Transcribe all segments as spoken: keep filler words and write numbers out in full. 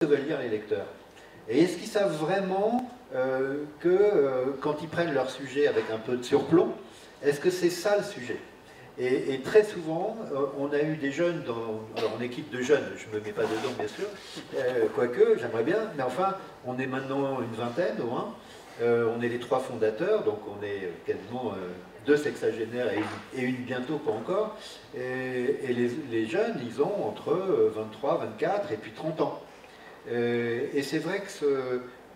que veulent lire les lecteurs. Et est-ce qu'ils savent vraiment euh, que euh, quand ils prennent leur sujet avec un peu de surplomb, est-ce que c'est ça le sujet? et, et très souvent, euh, on a eu des jeunes, dans, alors en équipe de jeunes, je ne me mets pas dedans bien sûr, euh, quoique j'aimerais bien, mais enfin, on est maintenant une vingtaine au moins, euh, on est les trois fondateurs, donc on est quasiment euh, deux sexagénaires et une, et une bientôt pas encore, et, et les, les jeunes, ils ont entre vingt-trois, vingt-quatre et puis trente ans. Euh, et c'est vrai que ce,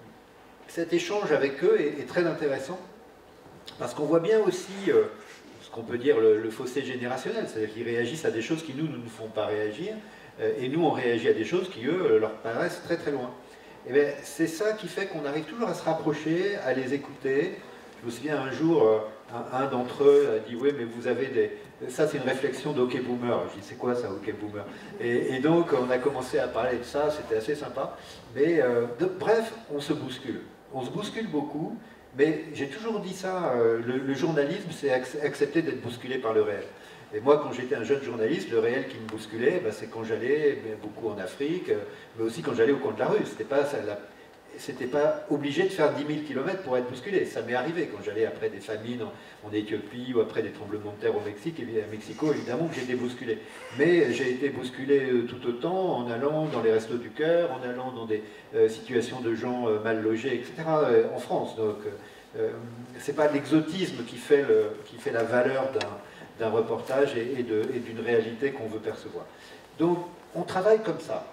cet échange avec eux est, est très intéressant, parce qu'on voit bien aussi euh, ce qu'on peut dire le, le fossé générationnel, c'est-à-dire qu'ils réagissent à des choses qui nous ne nous font pas réagir, euh, et nous on réagit à des choses qui eux leur paraissent très très loin. Et bien c'est ça qui fait qu'on arrive toujours à se rapprocher, à les écouter. Je me souviens un jour, euh, un, un d'entre eux a dit « Oui, mais vous avez des... » Ça, c'est une réflexion d'Ok Boomer. Je dis « C'est quoi ça, Ok Boomer ?» et, et donc, on a commencé à parler de ça, c'était assez sympa. Mais euh, de, bref, on se bouscule. On se bouscule beaucoup, mais j'ai toujours dit ça, euh, le, le journalisme, c'est accepter d'être bousculé par le réel. Et moi, quand j'étais un jeune journaliste, le réel qui me bousculait, bah, c'est quand j'allais beaucoup en Afrique, mais aussi quand j'allais au coin de la rue. C'était pas ça, la... C'était pas obligé de faire dix mille kilomètres pour être bousculé. Ça m'est arrivé quand j'allais après des famines en, en Éthiopie ou après des tremblements de terre au Mexique. Et à Mexico, évidemment, que j'ai été bousculé. Mais j'ai été bousculé tout autant en allant dans les restos du cœur, en allant dans des euh, situations de gens euh, mal logés, et cetera euh, en France. Donc, euh, c'est pas l'exotisme qui fait le, qui fait la valeur d'un reportage et, et d'une réalité qu'on veut percevoir. Donc, on travaille comme ça.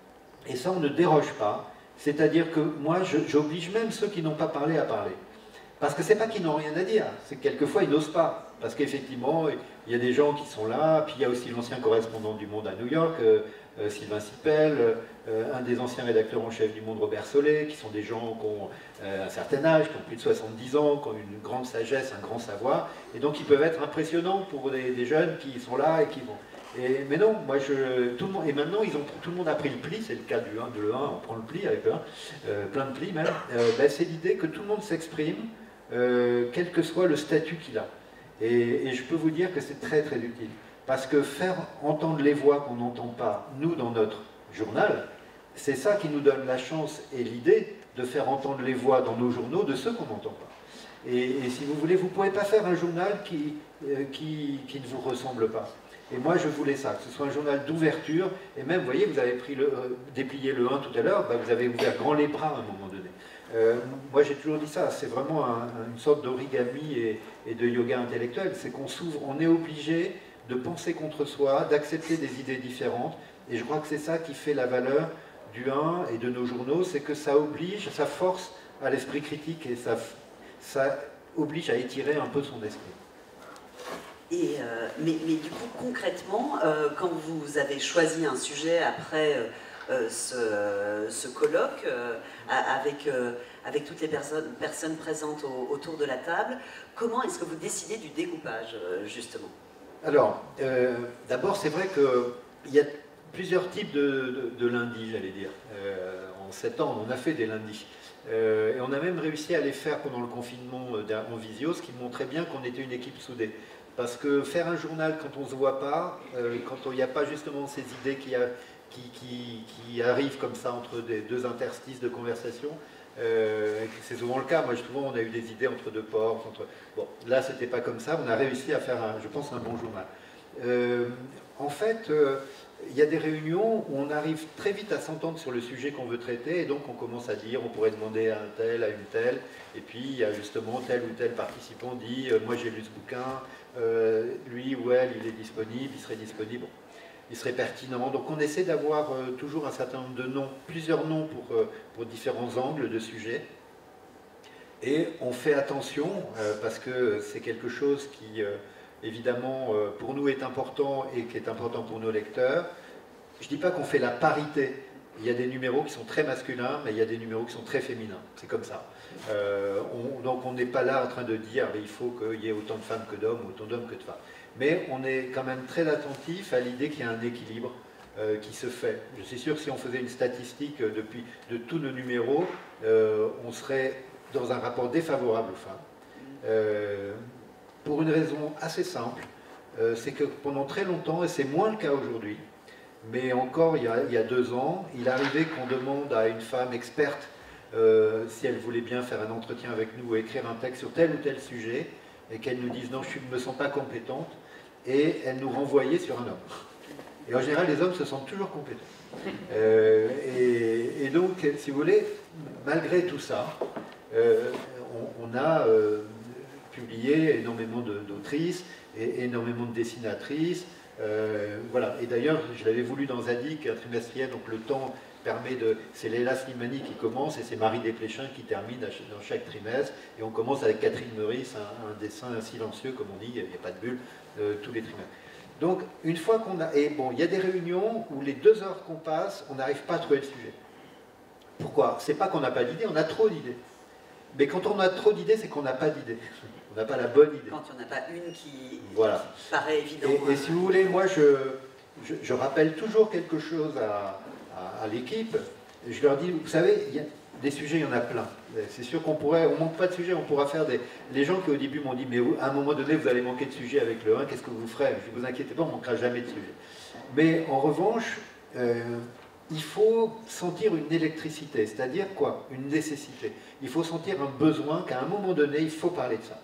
Et ça, on ne déroge pas. C'est-à-dire que moi, j'oblige même ceux qui n'ont pas parlé à parler. Parce que c'est pas qu'ils n'ont rien à dire, c'est que quelquefois ils n'osent pas. Parce qu'effectivement, il y a des gens qui sont là, puis il y a aussi l'ancien correspondant du Monde à New York, euh, euh, Sylvain Sipel, euh, un des anciens rédacteurs en chef du Monde, Robert Solé, qui sont des gens qui ont euh, un certain âge, qui ont plus de soixante-dix ans, qui ont une grande sagesse, un grand savoir, et donc ils peuvent être impressionnants pour des, des jeunes qui sont là et qui vont... Et, mais non, moi je, tout le monde, et maintenant ils ont, tout le monde a pris le pli, c'est le cas du un, de l'E un, on prend le pli avec le un, euh, plein de plis même, euh, ben, c'est l'idée que tout le monde s'exprime, euh, quel que soit le statut qu'il a. Et, et je peux vous dire que c'est très très utile, parce que faire entendre les voix qu'on n'entend pas, nous dans notre journal, c'est ça qui nous donne la chance et l'idée de faire entendre les voix dans nos journaux de ceux qu'on n'entend pas. Et, et si vous voulez, vous ne pouvez pas faire un journal qui, euh, qui, qui ne vous ressemble pas. Et moi, je voulais ça, que ce soit un journal d'ouverture, et même, vous voyez, vous avez pris le, euh, déplié le un tout à l'heure, bah, vous avez ouvert grand les bras à un moment donné. Euh, moi, j'ai toujours dit ça, c'est vraiment un, une sorte d'origami et, et de yoga intellectuel, c'est qu'on s'ouvre, on est obligé de penser contre soi, d'accepter des idées différentes, et je crois que c'est ça qui fait la valeur du un et de nos journaux, c'est que ça oblige, ça force à l'esprit critique, et ça, ça oblige à étirer un peu son esprit. Et, euh, mais, mais du coup, concrètement, euh, quand vous avez choisi un sujet après euh, ce, ce colloque, euh, avec, euh, avec toutes les personnes, personnes présentes au, autour de la table, comment est-ce que vous décidez du découpage, euh, justement? Alors, euh, d'abord, c'est vrai qu'il y a plusieurs types de, de, de lundis, j'allais dire. Euh, en sept ans, on a fait des lundis. Euh, et on a même réussi à les faire pendant le confinement en visio, ce qui montrait bien qu'on était une équipe soudée. Parce que faire un journal quand on ne se voit pas, euh, quand il n'y a pas justement ces idées qui, a, qui, qui, qui arrivent comme ça entre des, deux interstices de conversation, euh, c'est souvent le cas. Moi, souvent, on a eu des idées entre deux portes. Entre... Bon, là, c'était pas comme ça. On a réussi à faire, un, je pense, un bon journal. Euh, en fait, euh, il y a des réunions où on arrive très vite à s'entendre sur le sujet qu'on veut traiter, et donc on commence à dire, on pourrait demander à un tel, à une telle, et puis il y a justement tel ou tel participant dit, euh, moi j'ai lu ce bouquin, euh, lui ou elle, il est disponible, il serait disponible, il serait pertinent. Donc on essaie d'avoir euh, toujours un certain nombre de noms, plusieurs noms pour, euh, pour différents angles de sujets, et on fait attention, euh, parce que c'est quelque chose qui... Euh, évidemment, pour nous est important et qui est important pour nos lecteurs. Je ne dis pas qu'on fait la parité. Il y a des numéros qui sont très masculins, mais il y a des numéros qui sont très féminins. C'est comme ça. Euh, on, donc on n'est pas là en train de dire qu'il faut qu'il y ait autant de femmes que d'hommes, autant d'hommes que de femmes. Mais on est quand même très attentif à l'idée qu'il y a un équilibre euh, qui se fait. Je suis sûr que si on faisait une statistique depuis, de tous nos numéros, euh, on serait dans un rapport défavorable aux femmes. Euh, Pour une raison assez simple, euh, c'est que pendant très longtemps, et c'est moins le cas aujourd'hui, mais encore il y a, il y a deux ans, il arrivait qu'on demande à une femme experte euh, si elle voulait bien faire un entretien avec nous ou écrire un texte sur tel ou tel sujet, et qu'elle nous dise non, je ne me sens pas compétente, et elle nous renvoyait sur un homme. Et en général, les hommes se sentent toujours compétents. Euh, et, et donc, si vous voulez, malgré tout ça, euh, on, on a euh, publié énormément d'autrices, et énormément de dessinatrices. Euh, voilà. Et d'ailleurs, je l'avais voulu dans Zadig, un trimestriel, donc le temps permet de... C'est Léla Slimani qui commence, et c'est Marie Desplechin qui termine dans chaque trimestre. Et on commence avec Catherine Meurice, un, un dessin silencieux, comme on dit, il n'y a pas de bulle, euh, tous les trimestres. Donc, une fois qu'on a... Et bon, il y a des réunions où les deux heures qu'on passe, on n'arrive pas à trouver le sujet. Pourquoi? C'est pas qu'on n'a pas d'idées, on a trop d'idées. Mais quand on a trop d'idées, c'est qu'on n'a pas d'idées. On n'a pas la bonne idée. Quand il n'y en a pas une qui, voilà. qui paraît évidente. Et, et si vous voulez, moi, je, je, je rappelle toujours quelque chose à, à, à l'équipe. Je leur dis, vous savez, il y a des sujets, il y en a plein. C'est sûr qu'on pourrait, on ne manque pas de sujets, on pourra faire des... Les gens qui au début m'ont dit, mais à un moment donné, vous allez manquer de sujets avec le un, qu'est-ce que vous ferez? Je ne vous inquiétez pas, on ne manquera jamais de sujets. Mais en revanche, euh, il faut sentir une électricité, c'est-à-dire quoi? Une nécessité. Il faut sentir un besoin qu'à un moment donné, il faut parler de ça.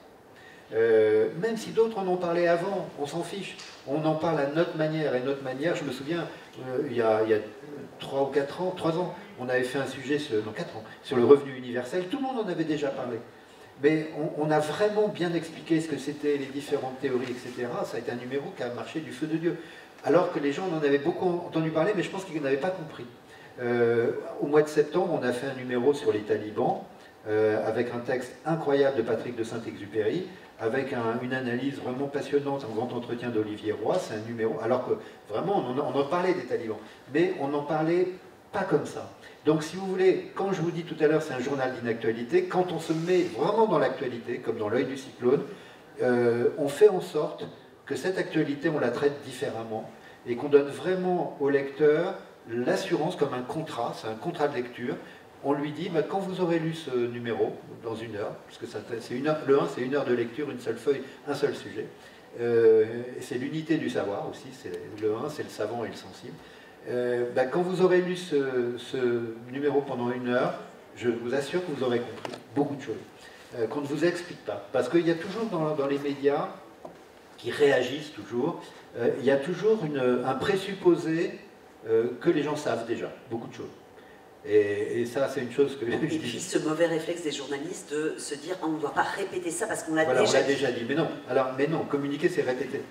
Euh, même si d'autres en ont parlé avant, on s'en fiche. On en parle à notre manière. Et notre manière, je me souviens, euh, il y a trois ou quatre ans, trois ans, on avait fait un sujet, sur, non quatre ans, sur le revenu universel. Tout le monde en avait déjà parlé. Mais on, on a vraiment bien expliqué ce que c'était, les différentes théories, et cetera. Ça a été un numéro qui a marché du feu de Dieu. Alors que les gens en avaient beaucoup entendu parler, mais je pense qu'ils n'avaient pas compris. Euh, au mois de septembre, on a fait un numéro sur les talibans, euh, avec un texte incroyable de Patrick de Saint-Exupéry, avec un, une analyse vraiment passionnante, un grand entretien d'Olivier Roy. C'est un numéro, alors que vraiment, on en, on en parlait des talibans, mais on n'en parlait pas comme ça. Donc si vous voulez, quand je vous dis tout à l'heure, c'est un journal d'inactualité, quand on se met vraiment dans l'actualité, comme dans l'œil du cyclone, euh, on fait en sorte que cette actualité, on la traite différemment, et qu'on donne vraiment au lecteur l'assurance comme un contrat, c'est un contrat de lecture. On lui dit, bah, quand vous aurez lu ce numéro, dans une heure, parce que ça, une heure, le un, c'est une heure de lecture, une seule feuille, un seul sujet. Euh, c'est l'unité du savoir aussi, le un, c'est le savant et le sensible. Euh, bah, quand vous aurez lu ce, ce numéro pendant une heure, je vous assure que vous aurez compris beaucoup de choses, euh, qu'on ne vous explique pas. Parce qu'il y a toujours dans, dans les médias, qui réagissent toujours, euh, il y a toujours une, un présupposé euh, que les gens savent déjà, beaucoup de choses. Et, et ça, c'est une chose que je dis. Et puis ce mauvais réflexe des journalistes de se dire ah, on ne doit pas répéter ça parce qu'on l'a voilà, déjà, déjà dit. Mais non, alors, mais non, communiquer, c'est répéter.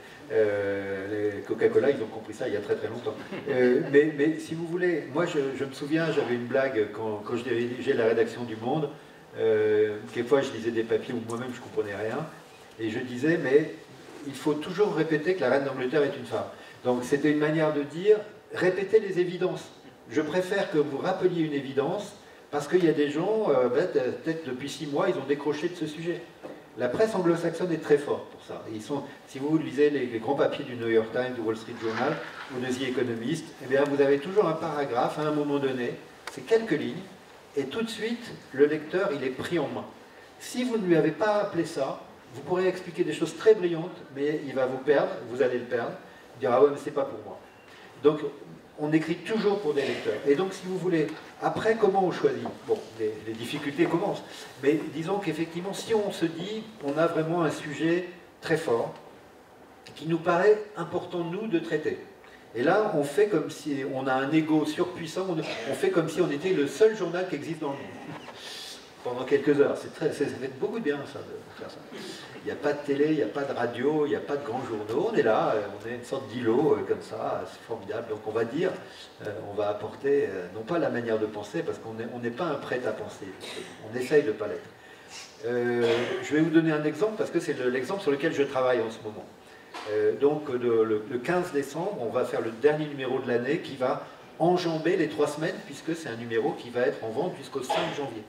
Euh, les Coca-Cola, ils ont compris ça il y a très très longtemps. Euh, mais, mais si vous voulez, moi je, je me souviens, j'avais une blague quand, quand je dirigeais la rédaction du Monde. Euh, quelquefois, je lisais des papiers où moi-même je ne comprenais rien. Et je disais, mais il faut toujours répéter que la reine d'Angleterre est une femme. Donc c'était une manière de dire, répétez les évidences. Je préfère que vous rappeliez une évidence, parce qu'il y a des gens, euh, peut-être depuis six mois, ils ont décroché de ce sujet. La presse anglo-saxonne est très forte pour ça. Ils sont, si vous lisez les, les grands papiers du New York Times, du Wall Street Journal ou de The Economist, eh bien, vous avez toujours un paragraphe à un moment donné, c'est quelques lignes, et tout de suite, le lecteur, il est pris en main. Si vous ne lui avez pas appelé ça, vous pourrez expliquer des choses très brillantes, mais il va vous perdre, vous allez le perdre, dire « Ah ouais, mais c'est pas pour moi ». Donc, on écrit toujours pour des lecteurs. Et donc, si vous voulez, après, comment on choisit? Bon, les, les difficultés commencent. Mais disons qu'effectivement, si on se dit, on a vraiment un sujet très fort, qui nous paraît important, nous, de traiter. Et là, on fait comme si on a un ego surpuissant, on, on fait comme si on était le seul journal qui existe dans le monde. Pendant quelques heures. C'est très, ça fait beaucoup de bien, ça, de faire ça. Il n'y a pas de télé, il n'y a pas de radio, il n'y a pas de grands journaux. On est là, on est une sorte d'îlot euh, comme ça, c'est formidable. Donc on va dire, euh, on va apporter, euh, non pas la manière de penser, parce qu'on n'est on n'est pas un prêt à penser. On essaye de ne pas l'être. Euh, je vais vous donner un exemple, parce que c'est l'exemple sur lequel je travaille en ce moment. Euh, donc de, le, le quinze décembre, on va faire le dernier numéro de l'année qui va enjamber les trois semaines, puisque c'est un numéro qui va être en vente jusqu'au cinq janvier.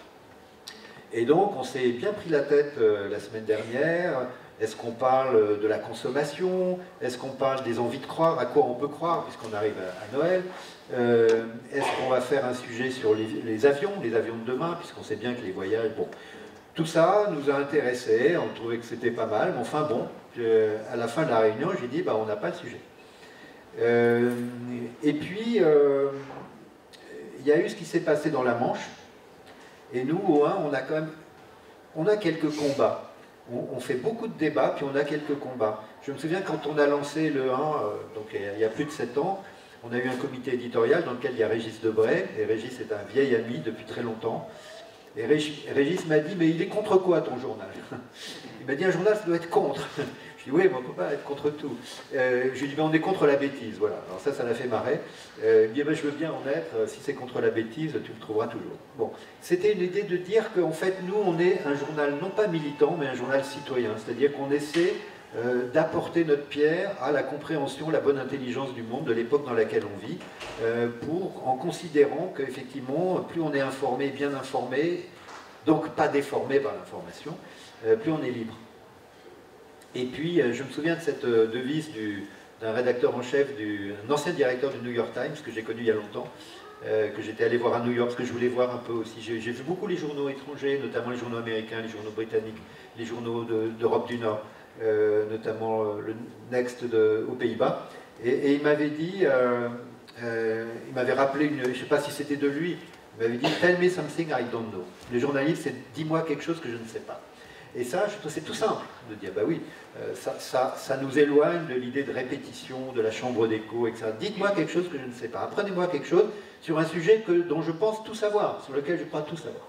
Et donc, on s'est bien pris la tête euh, la semaine dernière. Est-ce qu'on parle de la consommation? Est-ce qu'on parle des envies de croire? À quoi on peut croire, puisqu'on arrive à, à Noël? euh, Est-ce qu'on va faire un sujet sur les, les avions, les avions de demain, puisqu'on sait bien que les voyages... Bon, tout ça nous a intéressés, on trouvait que c'était pas mal, mais enfin bon, euh, à la fin de la réunion, j'ai dit, bah, on n'a pas le sujet. Euh, Et puis, euh, il y a eu ce qui s'est passé dans la Manche. Et nous, au un, on a quand même on a quelques combats. On, on fait beaucoup de débats, puis on a quelques combats. Je me souviens quand on a lancé le un, euh, donc il y a plus de sept ans, on a eu un comité éditorial dans lequel il y a Régis Debray, et Régis est un vieil ami depuis très longtemps. Et Régis, Régis m'a dit, mais il est contre quoi ton journal? Il m'a dit, un journal, ça doit être contre. Je dis, oui, mais on ne peut pas être contre tout. Euh, je lui ai dit, mais on est contre la bêtise, voilà. Alors ça, ça l'a fait marrer. Euh, il me dit, ben, je veux bien en être, si c'est contre la bêtise, tu le trouveras toujours. Bon, c'était une idée de dire qu'en fait, nous, on est un journal, non pas militant, mais un journal citoyen. C'est-à-dire qu'on essaie euh, d'apporter notre pierre à la compréhension, la bonne intelligence du monde, de l'époque dans laquelle on vit, euh, pour, en considérant qu'effectivement, plus on est informé, bien informé, donc pas déformé par l'information, euh, plus on est libre. Et puis, je me souviens de cette devise d'un rédacteur en chef, un ancien directeur du New York Times, que j'ai connu il y a longtemps, euh, que j'étais allé voir à New York, parce que je voulais voir un peu aussi. J'ai vu beaucoup les journaux étrangers, notamment les journaux américains, les journaux britanniques, les journaux d'Europe du Nord, euh, notamment euh, le Next de, aux Pays-Bas. Et, et il m'avait dit, euh, euh, il m'avait rappelé, une, je ne sais pas si c'était de lui, il m'avait dit « Tell me something I don't know ». Le journaliste, c'est « Dis-moi quelque chose que je ne sais pas ». Et ça, c'est tout simple de dire, bah oui, euh, ça, ça, ça nous éloigne de l'idée de répétition, de la chambre d'écho, et cetera. Dites-moi quelque chose que je ne sais pas. Apprenez-moi quelque chose sur un sujet que, dont je pense tout savoir, sur lequel je crois tout savoir.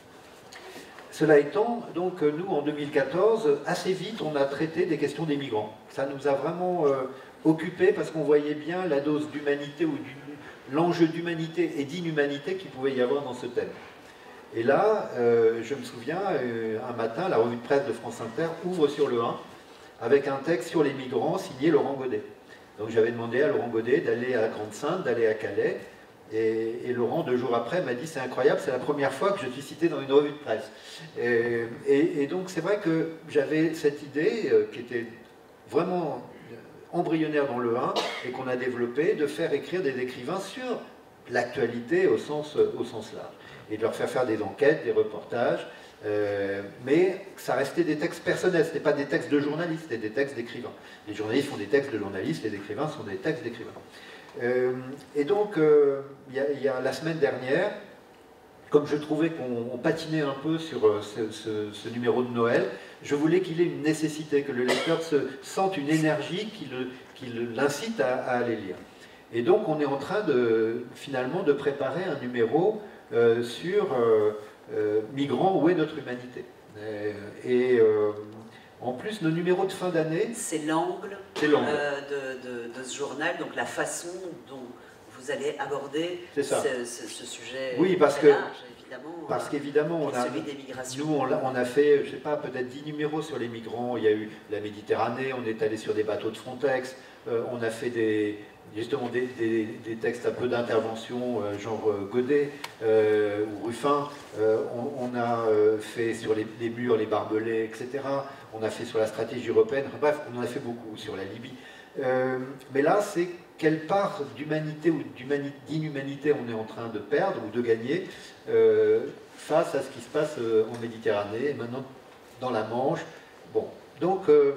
Cela étant, donc nous, en deux mille quatorze, assez vite, on a traité des questions des migrants. Ça nous a vraiment euh, occupés parce qu'on voyait bien la dose d'humanité ou l'enjeu d'humanité et d'inhumanité qu'il pouvait y avoir dans ce thème. Et là, euh, je me souviens, euh, un matin, la revue de presse de France Inter ouvre sur le un avec un texte sur les migrants signé Laurent Godet. Donc j'avais demandé à Laurent Godet d'aller à Grande-Synthe, d'aller à Calais, et, et Laurent, deux jours après, m'a dit « c'est incroyable, c'est la première fois que je suis cité dans une revue de presse ». Et, et, et donc c'est vrai que j'avais cette idée euh, qui était vraiment embryonnaire dans le un et qu'on a développée, de faire écrire des écrivains sur l'actualité au sens, au sens large, et de leur faire faire des enquêtes, des reportages, euh, mais ça restait des textes personnels, ce n'était pas des textes de journalistes, c'était des textes d'écrivains. Les journalistes font des textes de journalistes, les écrivains sont des textes d'écrivains. Euh, et donc, euh, il y a, il y a la semaine dernière, comme je trouvais qu'on patinait un peu sur ce, ce, ce numéro de Noël, je voulais qu'il ait une nécessité, que le lecteur se sente une énergie qui l'incite à, à aller lire. Et donc on est en train de, finalement, de préparer un numéro euh, sur euh, euh, migrants, où est notre humanité. Et, et euh, en plus, nos numéros de fin d'année... C'est l'angle euh, de, de, de ce journal, donc la façon dont vous allez aborder ce, ce, ce sujet. Oui, parce que... large, évidemment, parce qu'évidemment, on a, celui des migrations. Nous, on a, on a fait, je sais pas, peut-être dix numéros sur les migrants. Il y a eu la Méditerranée, on est allé sur des bateaux de Frontex, euh, on a fait des... justement des, des, des textes un peu d'intervention, euh, genre euh, Godet euh, ou Ruffin. Euh, on, on a euh, fait sur les, les murs, les barbelés, et cetera. On a fait sur la stratégie européenne. Bref, on en a fait beaucoup sur la Libye. Euh, mais là, c'est quelle part d'humanité ou d'inhumanité on est en train de perdre ou de gagner euh, face à ce qui se passe euh, en Méditerranée et maintenant dans la Manche. Bon, donc... Euh,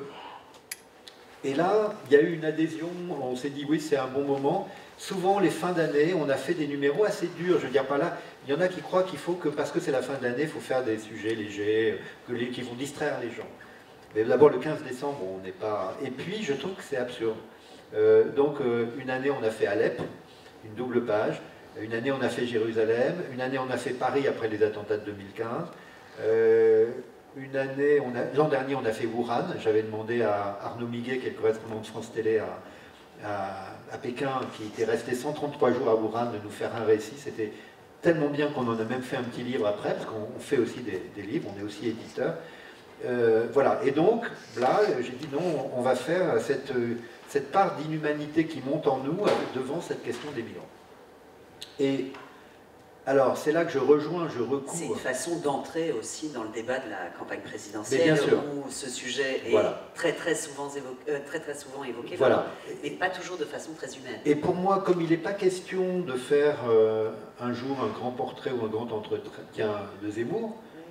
Et là, il y a eu une adhésion, on s'est dit oui, c'est un bon moment. Souvent, les fins d'année, on a fait des numéros assez durs. Je veux dire, pas là, il y en a qui croient qu'il faut que, parce que c'est la fin de l'année, il faut faire des sujets légers, que les, qui vont distraire les gens. Mais d'abord, le quinze décembre, on n'est pas... Et puis, je trouve que c'est absurde. Euh, donc, euh, une année, on a fait Alep, une double page. Une année, on a fait Jérusalem. Une année, on a fait Paris après les attentats de deux mille quinze. Euh, Une année, l'an dernier, on a fait Wuhan. J'avais demandé à Arnaud Miguet, qui est le correspondant de France Télé à, à, à Pékin, qui était resté cent trente-trois jours à Wuhan, de nous faire un récit. C'était tellement bien qu'on en a même fait un petit livre après, parce qu'on fait aussi des, des livres, on est aussi éditeur. Euh, voilà, et donc, là, j'ai dit non, on va faire cette, cette part d'inhumanité qui monte en nous devant cette question des migrants. Et... alors, c'est là que je rejoins, je recouvre... C'est une façon d'entrer aussi dans le débat de la campagne présidentielle, bien sûr. Où ce sujet est voilà. très, très, souvent évoqué, euh, très très souvent évoqué, voilà. mais pas toujours de façon très humaine. Et pour moi, comme il n'est pas question de faire euh, un jour un grand portrait ou un grand entretien de Zemmour,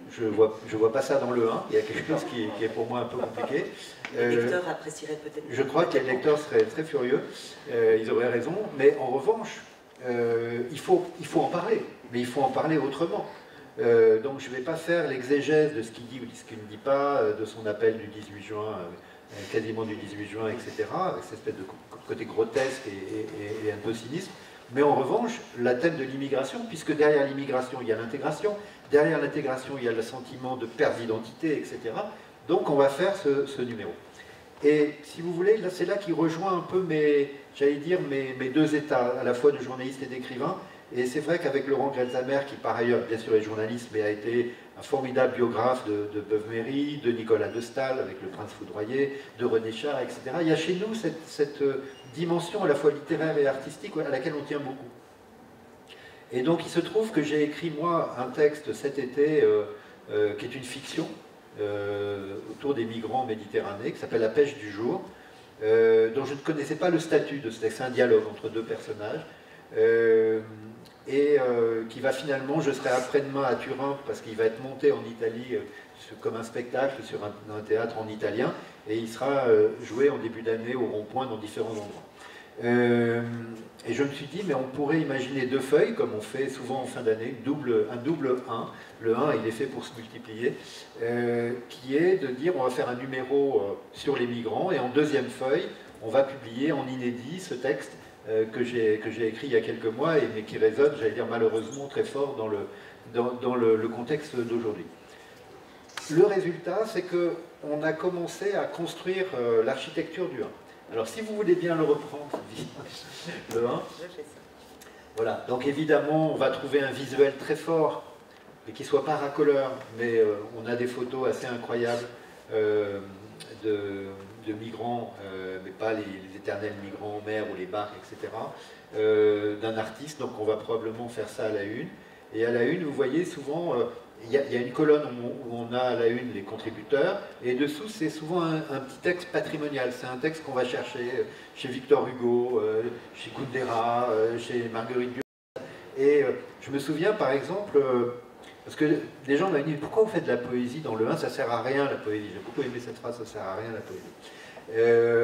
je ne vois, je vois pas ça dans le un, il y a quelque chose qui, qui est pour moi un peu compliqué. Les lecteurs euh, apprécieraient peut-être. Je crois que les lecteurs seraient très furieux, euh, ils auraient raison, mais en revanche, euh, il, faut, il faut en parler, mais il faut en parler autrement. Euh, donc je ne vais pas faire l'exégèse de ce qu'il dit ou de ce qu'il ne dit pas, euh, de son appel du dix-huit juin, euh, quasiment du dix-huit juin, et cetera, avec cette espèce de côté grotesque et, et, et un peu sinistre. Mais en revanche, la thème de l'immigration, puisque derrière l'immigration, il y a l'intégration, derrière l'intégration, il y a le sentiment de perte d'identité, et cetera. Donc on va faire ce, ce numéro. Et si vous voulez, là, c'est là qui rejoint un peu mes, j'allais dire, mes, mes deux états, à la fois de journaliste et d'écrivain. Et c'est vrai qu'avec Laurent Grelzamer, qui par ailleurs, bien sûr, est journaliste, mais a été un formidable biographe de, de Beuve-Méry, de Nicolas de Staël, avec Le Prince foudroyé, de René Char, et cetera. Il y a chez nous cette, cette dimension à la fois littéraire et artistique à laquelle on tient beaucoup. Et donc il se trouve que j'ai écrit, moi, un texte cet été euh, euh, qui est une fiction, euh, autour des migrants méditerranéens, qui s'appelle La pêche du jour, euh, dont je ne connaissais pas le statut de ce texte. C'est un dialogue entre deux personnages. Euh, et euh, qui va finalement, je serai après-demain à Turin, parce qu'il va être monté en Italie euh, comme un spectacle sur un, un théâtre en italien, et il sera euh, joué en début d'année au rond-point dans différents endroits. Euh, et je me suis dit, mais on pourrait imaginer deux feuilles, comme on fait souvent en fin d'année, double, un double un. Le un, il est fait pour se multiplier, euh, qui est de dire, on va faire un numéro euh, sur les migrants, et en deuxième feuille, on va publier en inédit ce texte euh, que j'ai que j'ai écrit il y a quelques mois, et, mais qui résonne, j'allais dire malheureusement, très fort dans le, dans, dans le, le contexte d'aujourd'hui. Le résultat, c'est qu'on a commencé à construire euh, l'architecture du un. Alors, si vous voulez bien le reprendre, le un, voilà. Donc, évidemment, on va trouver un visuel très fort, et qui ne soit pas racoleur, mais euh, on a des photos assez incroyables euh, de, de migrants, euh, mais pas les, les éternels migrants en mer ou les barques, et cetera, euh, d'un artiste. Donc, on va probablement faire ça à la une. Et à la une, vous voyez souvent... Euh, Il y, a, il y a une colonne où on a à la une les contributeurs, et dessous c'est souvent un, un petit texte patrimonial. C'est un texte qu'on va chercher chez Victor Hugo, euh, chez Kundera, euh, chez Marguerite Duras. Et euh, je me souviens par exemple, euh, parce que les gens m'ont dit « Pourquoi vous faites de la poésie dans le un? Ça sert à rien la poésie. » J'ai beaucoup aimé cette phrase, « Ça sert à rien la poésie. Euh, »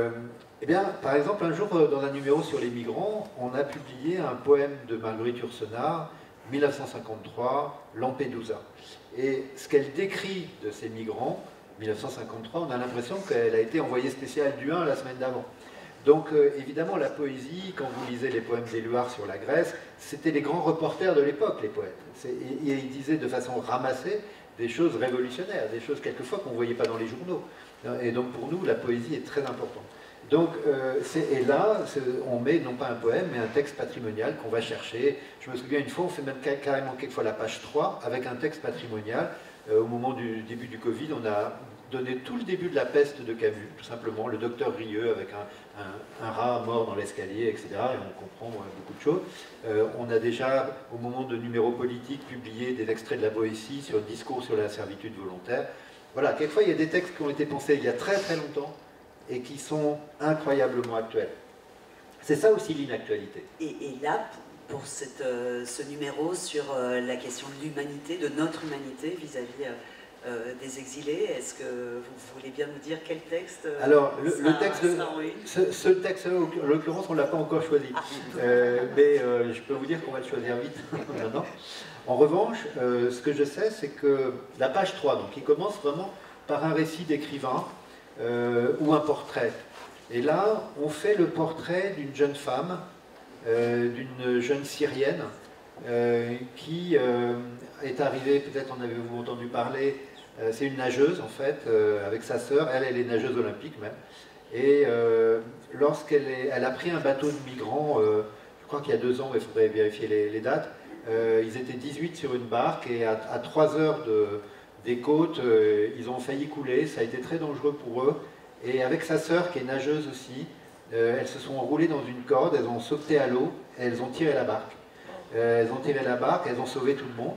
Eh bien, par exemple, un jour, dans un numéro sur les migrants, on a publié un poème de Marguerite Yourcenar, mille neuf cent cinquante-trois, Lampedusa. Et ce qu'elle décrit de ces migrants, mille neuf cent cinquante-trois, on a l'impression qu'elle a été envoyée spéciale du un la semaine d'avant. Donc euh, évidemment la poésie, quand vous lisez les poèmes d'Éluard sur la Grèce, c'était les grands reporters de l'époque, les poètes. Et, et ils disaient de façon ramassée des choses révolutionnaires, des choses quelquefois qu'on ne voyait pas dans les journaux. Et donc pour nous, la poésie est très importante. Donc, euh, et là, on met non pas un poème, mais un texte patrimonial qu'on va chercher. Je me souviens une fois, on fait même carrément quelquefois la page trois avec un texte patrimonial. Euh, au moment du début du Covid, on a donné tout le début de la peste de Camus, tout simplement, le docteur Rieux avec un, un, un rat mort dans l'escalier, et cetera. Et on comprend ouais, beaucoup de choses. Euh, on a déjà, au moment de numéros politiques, publié des extraits de la Boétie sur le discours sur la servitude volontaire. Voilà, quelquefois, il y a des textes qui ont été pensés il y a très très longtemps, et qui sont incroyablement actuels. C'est ça aussi l'inactualité. Et, et là, pour cette, euh, ce numéro sur euh, la question de l'humanité, de notre humanité vis-à-vis euh, euh, des exilés, est-ce que vous voulez bien nous dire quel texte euh, Alors, le, sera, le texte, de, ce, ce texte, en l'occurrence, on ne l'a pas encore choisi. Ah. Euh, mais euh, je peux vous dire qu'on va le choisir vite maintenant. En revanche, euh, ce que je sais, c'est que la page trois, donc, qui commence vraiment par un récit d'écrivain, Euh, ou un portrait. Et là, on fait le portrait d'une jeune femme, euh, d'une jeune Syrienne, euh, qui euh, est arrivée, peut-être en avez-vous entendu parler, euh, c'est une nageuse en fait, euh, avec sa sœur, elle, elle est nageuse olympique même, et euh, lorsqu'elle elle a pris un bateau de migrants, euh, je crois qu'il y a deux ans, il faudrait vérifier les, les dates, euh, ils étaient dix-huit sur une barque, et à, à trois heures de des côtes, euh, ils ont failli couler, ça a été très dangereux pour eux. Et avec sa sœur, qui est nageuse aussi, euh, elles se sont enroulées dans une corde, elles ont sauté à l'eau, et elles ont tiré la barque. Euh, elles ont tiré la barque, elles ont sauvé tout le monde.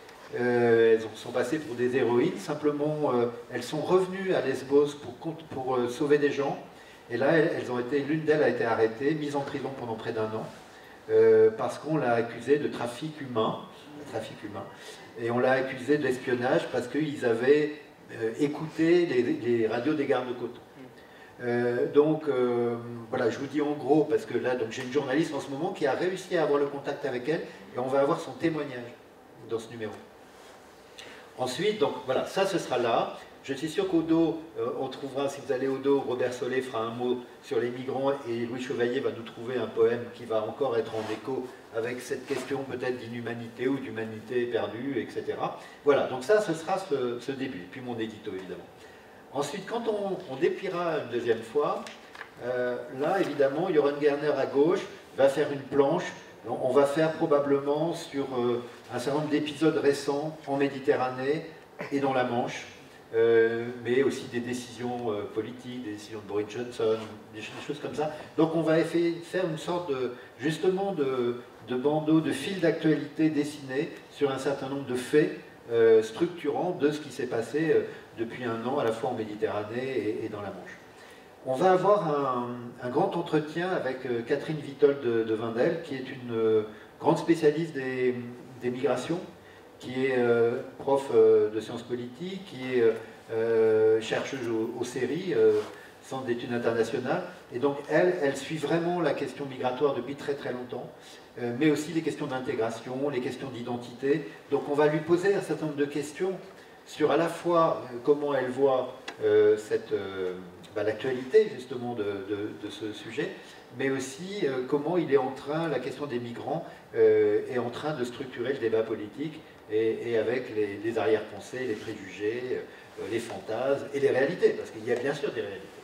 Euh, elles sont passées pour des héroïnes, simplement, euh, elles sont revenues à Lesbos pour, pour euh, sauver des gens. Et là, elles, elles ont été, l'une d'elles a été arrêtée, mise en prison pendant près d'un an. euh, parce qu'on l'a accusé de trafic humain, trafic humain, et on l'a accusé d'espionnage parce qu'ils avaient euh, écouté les, les radios des gardes-côtes. Euh, donc euh, voilà, je vous dis en gros, parce que là, j'ai une journaliste en ce moment qui a réussi à avoir le contact avec elle, et on va avoir son témoignage dans ce numéro. Ensuite, donc voilà, ça ce sera là. Je suis sûr qu'au dos, euh, on trouvera, si vous allez au dos, Robert Solé fera un mot sur les migrants et Louis Chevalier va nous trouver un poème qui va encore être en écho avec cette question peut-être d'inhumanité ou d'humanité perdue, et cetera. Voilà, donc ça, ce sera ce, ce début, puis mon édito évidemment. Ensuite, quand on, on dépliera une deuxième fois, euh, là évidemment, Jørgen Gerner à gauche va faire une planche. On va faire probablement sur euh, un certain nombre d'épisodes récents en Méditerranée et dans la Manche. Euh, mais aussi des décisions euh, politiques, des décisions de Boris Johnson, des, des choses comme ça. Donc on va faire une sorte de, justement de, de bandeau, de fil d'actualité dessiné sur un certain nombre de faits euh, structurants de ce qui s'est passé euh, depuis un an, à la fois en Méditerranée et, et dans la Manche. On va avoir un, un grand entretien avec euh, Catherine Vitol de, de Wendel, qui est une euh, grande spécialiste des, des migrations, qui est euh, prof euh, de sciences politiques, qui est euh, chercheuse au, au C E R I, euh, Centre d'études internationales. Et donc, elle, elle suit vraiment la question migratoire depuis très très longtemps, euh, mais aussi les questions d'intégration, les questions d'identité. Donc, on va lui poser un certain nombre de questions sur à la fois euh, comment elle voit euh, cette, euh, bah, l'actualité, justement, de, de, de ce sujet, mais aussi euh, comment il est en train, la question des migrants, euh, est en train de structurer le débat politique, Et, et avec les, les arrière-pensées, les préjugés, euh, les fantasmes et les réalités, parce qu'il y a bien sûr des réalités.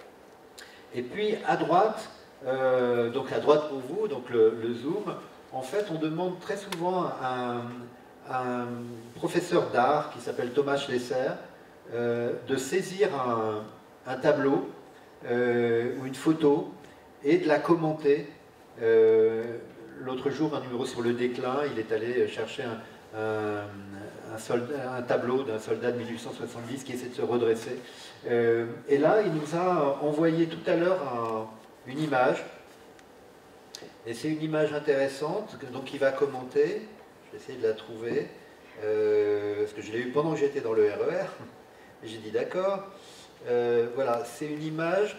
Et puis à droite, euh, donc à droite pour vous, donc le, le zoom, en fait on demande très souvent à un, à un professeur d'art qui s'appelle Thomas Schlesser euh, de saisir un, un tableau euh, ou une photo et de la commenter. Euh, L'autre jour, un numéro sur le déclin, il est allé chercher un Un, un, soldat, un tableau d'un soldat de mille huit cent soixante-dix qui essaie de se redresser. Euh, et là, il nous a envoyé tout à l'heure un, une image. Et c'est une image intéressante, donc il va commenter. Je vais essayer de la trouver, euh, parce que je l'ai eu pendant que j'étais dans le R E R. Et j'ai dit d'accord. Euh, voilà, c'est une image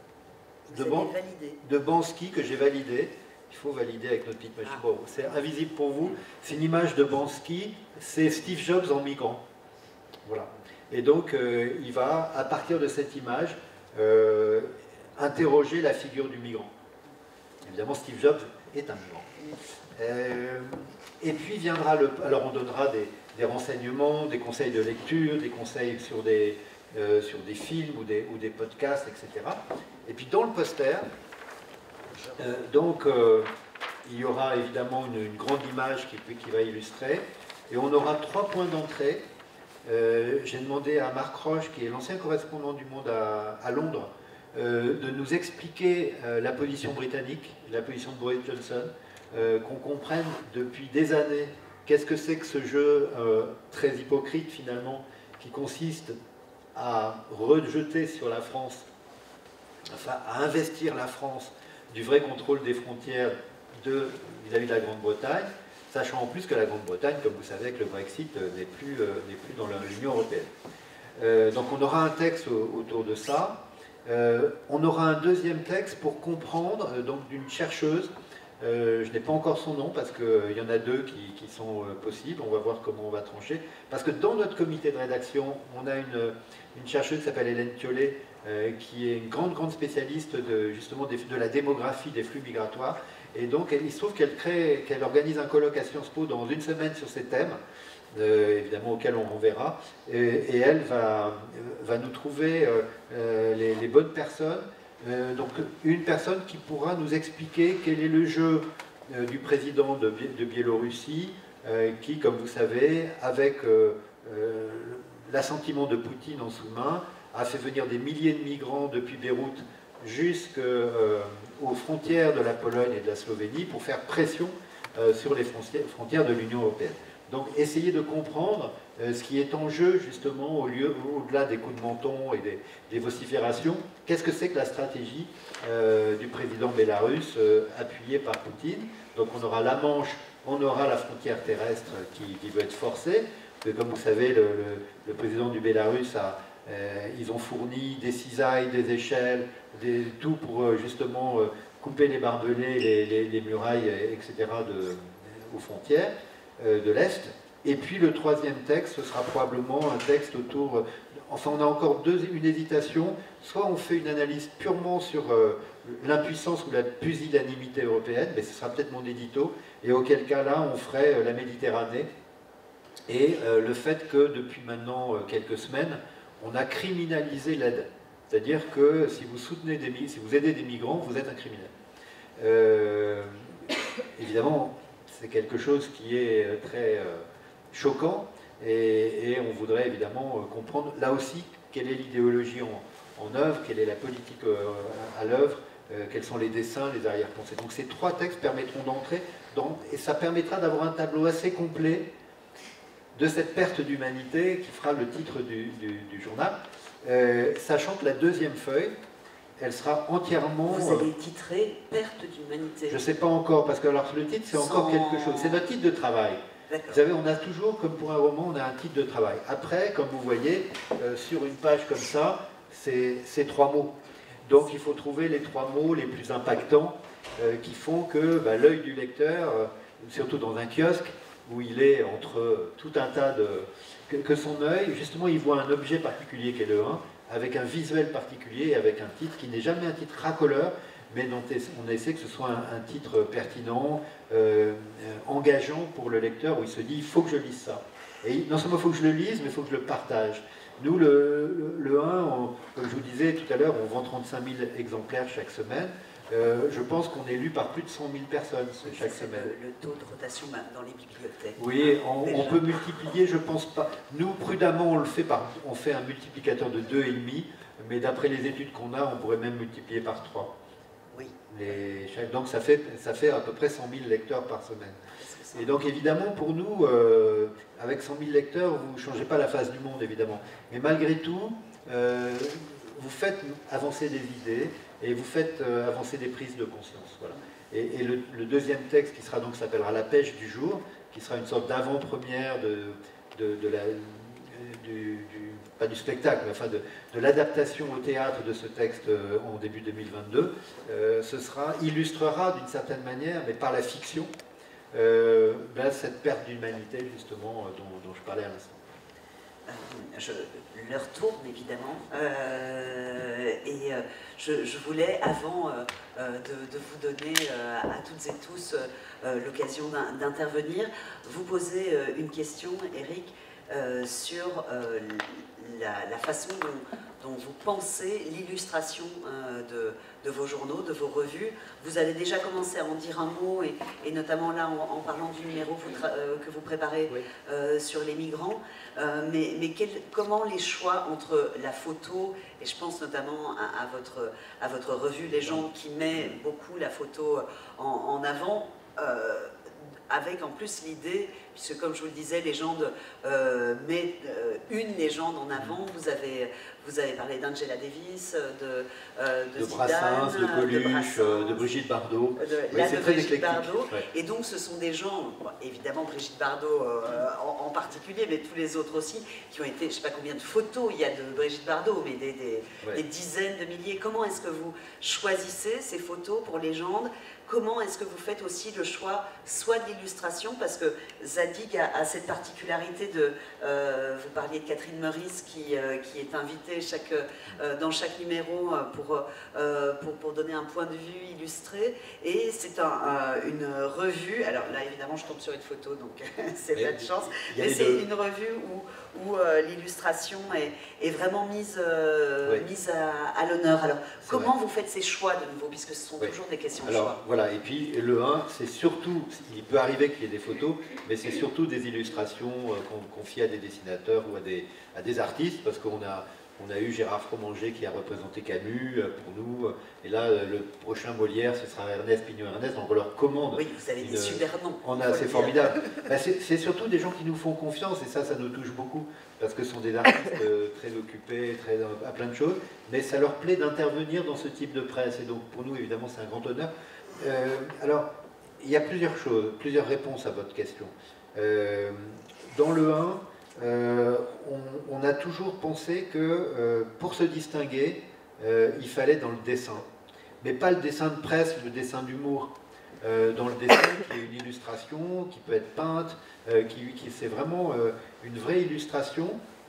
de, Ban de Bansky que j'ai validée. Il faut valider avec notre petite machine. Bon, c'est invisible pour vous. C'est une image de Bansky. C'est Steve Jobs en migrant. Voilà. Et donc, euh, il va, à partir de cette image, euh, interroger la figure du migrant. Évidemment, Steve Jobs est un migrant. Euh, et puis viendra le... Alors, on donnera des, des renseignements, des conseils de lecture, des conseils sur des, euh, sur des films ou des, ou des podcasts, et cetera. Et puis, dans le poster... Euh, donc, euh, il y aura évidemment une, une grande image qui, qui va illustrer, et on aura trois points d'entrée. Euh, J'ai demandé à Marc Roche, qui est l'ancien correspondant du Monde à, à Londres, euh, de nous expliquer euh, la position britannique, la position de Boris Johnson, euh, qu'on comprenne depuis des années qu'est-ce que c'est que ce jeu euh, très hypocrite finalement, qui consiste à rejeter sur la France, enfin à investir la France du vrai contrôle des frontières de, vis-à-vis de la Grande-Bretagne, sachant en plus que la Grande-Bretagne, comme vous savez, avec le Brexit, n'est plus, euh, n'est plus dans l'Union européenne. Euh, donc on aura un texte au, autour de ça. Euh, on aura un deuxième texte pour comprendre, euh, donc d'une chercheuse, euh, je n'ai pas encore son nom parce qu'il euh, y en a deux qui, qui sont euh, possibles, on va voir comment on va trancher. Parce que dans notre comité de rédaction, on a une, une chercheuse qui s'appelle Hélène Thiollet, Euh, qui est une grande, grande spécialiste de, justement des, de la démographie des flux migratoires. Et donc, elle, il se trouve qu'elle crée, qu'elle organise un colloque à Sciences Po dans une semaine sur ces thèmes, euh, évidemment auxquels on renverra. Et, et elle va, va nous trouver euh, euh, les, les bonnes personnes. Euh, donc, une personne qui pourra nous expliquer quel est le jeu euh, du président de, de Biélorussie, euh, qui, comme vous savez, avec euh, euh, l'assentiment de Poutine en sous-main, a fait venir des milliers de migrants depuis Beyrouth jusqu'aux euh, frontières de la Pologne et de la Slovénie pour faire pression euh, sur les frontières de l'Union européenne. Donc essayez de comprendre euh, ce qui est en jeu justement au lieu, au-delà des coups de menton et des, des vociférations. Qu'est-ce que c'est que la stratégie euh, du président bélarusse euh, appuyé par Poutine? Donc on aura la Manche, on aura la frontière terrestre qui, qui veut être forcée. Comme vous savez, le, le, le président du Bélarus a, euh, ils ont fourni des cisailles, des échelles, des, tout pour euh, justement euh, couper les barbelés, les, les, les murailles, et cetera de, aux frontières euh, de l'Est. Et puis le troisième texte, ce sera probablement un texte autour... Euh, enfin, on a encore deux, une hésitation. Soit on fait une analyse purement sur euh, l'impuissance ou la pusillanimité européenne, mais ce sera peut-être mon édito, et auquel cas là, on ferait euh, la Méditerranée, et euh, le fait que depuis maintenant euh, quelques semaines, on a criminalisé l'aide. C'est-à-dire que si vous soutenez des si vous aidez des migrants, vous êtes un criminel. Euh, évidemment, c'est quelque chose qui est très euh, choquant, et, et on voudrait évidemment euh, comprendre là aussi quelle est l'idéologie en, en œuvre, quelle est la politique euh, à l'œuvre, euh, quels sont les dessins, les arrière-pensées. Donc ces trois textes permettront d'entrer, dans, et ça permettra d'avoir un tableau assez complet de cette perte d'humanité qui fera le titre du, du, du journal, euh, sachant que la deuxième feuille, elle sera entièrement... Vous allez titrer « Perte d'humanité ». Je ne sais pas encore, parce que alors, le titre, c'est encore Sans... quelque chose. C'est notre titre de travail. Vous savez, on a toujours, comme pour un roman, on a un titre de travail. Après, comme vous voyez, euh, sur une page comme ça, c'est trois mots. Donc il faut trouver les trois mots les plus impactants euh, qui font que bah, l'œil du lecteur, euh, surtout dans un kiosque, où il est entre tout un tas de... que, que son œil, justement, il voit un objet particulier qui est le un, avec un visuel particulier, avec un titre qui n'est jamais un titre racoleur, mais dont on essaie que ce soit un, un titre pertinent, euh, engageant pour le lecteur, où il se dit, il faut que je lise ça. Et non seulement il faut que je le lise, mais il faut que je le partage. Nous, le, le, le un, on, comme je vous disais tout à l'heure, on vend trente-cinq mille exemplaires chaque semaine. Euh, je pense qu'on est lu par plus de cent mille personnes chaque semaine. Le, le taux de rotation dans les bibliothèques. Oui, on, on peut multiplier, je pense pas. Nous, prudemment, on le fait par, on fait un multiplicateur de deux virgule cinq, mais d'après les études qu'on a, on pourrait même multiplier par trois. Oui. Les, donc ça fait, ça fait à peu près cent mille lecteurs par semaine. Et donc évidemment, pour nous, euh, avec cent mille lecteurs, vous ne changez pas la face du monde, évidemment. Mais malgré tout, euh, vous faites avancer des idées, et vous faites euh, avancer des prises de conscience. Voilà. Et, et le, le deuxième texte, qui sera donc s'appellera La pêche du jour, qui sera une sorte d'avant-première de, de, de la, du, du, pas du spectacle, mais enfin de, de l'adaptation au théâtre de ce texte euh, en début deux mille vingt-deux, euh, ce sera, illustrera d'une certaine manière, mais par la fiction, euh, ben, cette perte d'humanité justement euh, dont, dont je parlais à l'instant. Je, l'heure tourne évidemment euh, et euh, je, je voulais avant euh, de, de vous donner euh, à toutes et tous euh, l'occasion d'intervenir, vous poser euh, une question, Éric, euh, sur euh, la, la façon dont, dont vous pensez l'illustration euh, de, de vos journaux, de vos revues. Vous avez déjà commencé à en dire un mot, et, et notamment là en, en parlant du numéro vous euh, que vous préparez oui. euh, sur les migrants. Euh, mais mais quel, comment les choix entre la photo, et je pense notamment à, à, votre, à votre revue Les gens qui met beaucoup la photo en, en avant, euh, avec en plus l'idée, puisque comme je vous le disais, Légende euh, met euh, une légende en avant. Vous avez, vous avez parlé d'Angela Davis, de, euh, de, de Zidane, Brassens, de Coluche, de, Brassens, de Brigitte Bardot. De, oui, là, de très Brigitte Bardot. Ouais. Et donc ce sont des gens, bon, évidemment Brigitte Bardot euh, en, en particulier, mais tous les autres aussi, qui ont été, je ne sais pas combien de photos il y a de Brigitte Bardot, mais des, des, ouais. des dizaines de milliers. Comment est-ce que vous choisissez ces photos pour Légende? Comment est-ce que vous faites aussi le choix, soit de l'illustration, parce que Zadig a, a cette particularité de, euh, vous parliez de Catherine Meurice qui, euh, qui est invitée chaque, euh, dans chaque numéro pour, euh, pour, pour donner un point de vue illustré, et c'est un, un, une revue, alors là évidemment je tombe sur une photo, donc c'est pas de chance, mais c'est une revue où, où euh, l'illustration est, est vraiment mise, euh, oui. mise à, à l'honneur. Alors comment vrai. vous faites ces choix de nouveau, puisque ce sont oui. toujours des questions alors, de choix. Voilà. Et puis le un, c'est surtout, il peut arriver qu'il y ait des photos, mais c'est surtout des illustrations euh, qu'on confie à des dessinateurs ou à des, à des artistes, parce qu'on a, On a eu Gérard Fromanger qui a représenté Camus euh, pour nous. Et là, euh, le prochain Molière, ce sera Ernest Pignot-Ernest. Donc on leur commande. Oui, vous avez une, des super noms. On a, c'est formidable. Ben, c'est surtout des gens qui nous font confiance et ça, ça nous touche beaucoup parce que ce sont des artistes euh, très occupés, très, à plein de choses. Mais ça leur plaît d'intervenir dans ce type de presse. Et donc pour nous, évidemment, c'est un grand honneur. Euh, alors, il y a plusieurs choses, plusieurs réponses à votre question. Euh, dans le un, euh, on, on a toujours pensé que euh, pour se distinguer, euh, il fallait dans le dessin. Mais pas le dessin de presse, le dessin d'humour. Euh, dans le dessin, qui est une illustration, qui peut être peinte, euh, qui, qui c'est vraiment euh, une vraie illustration,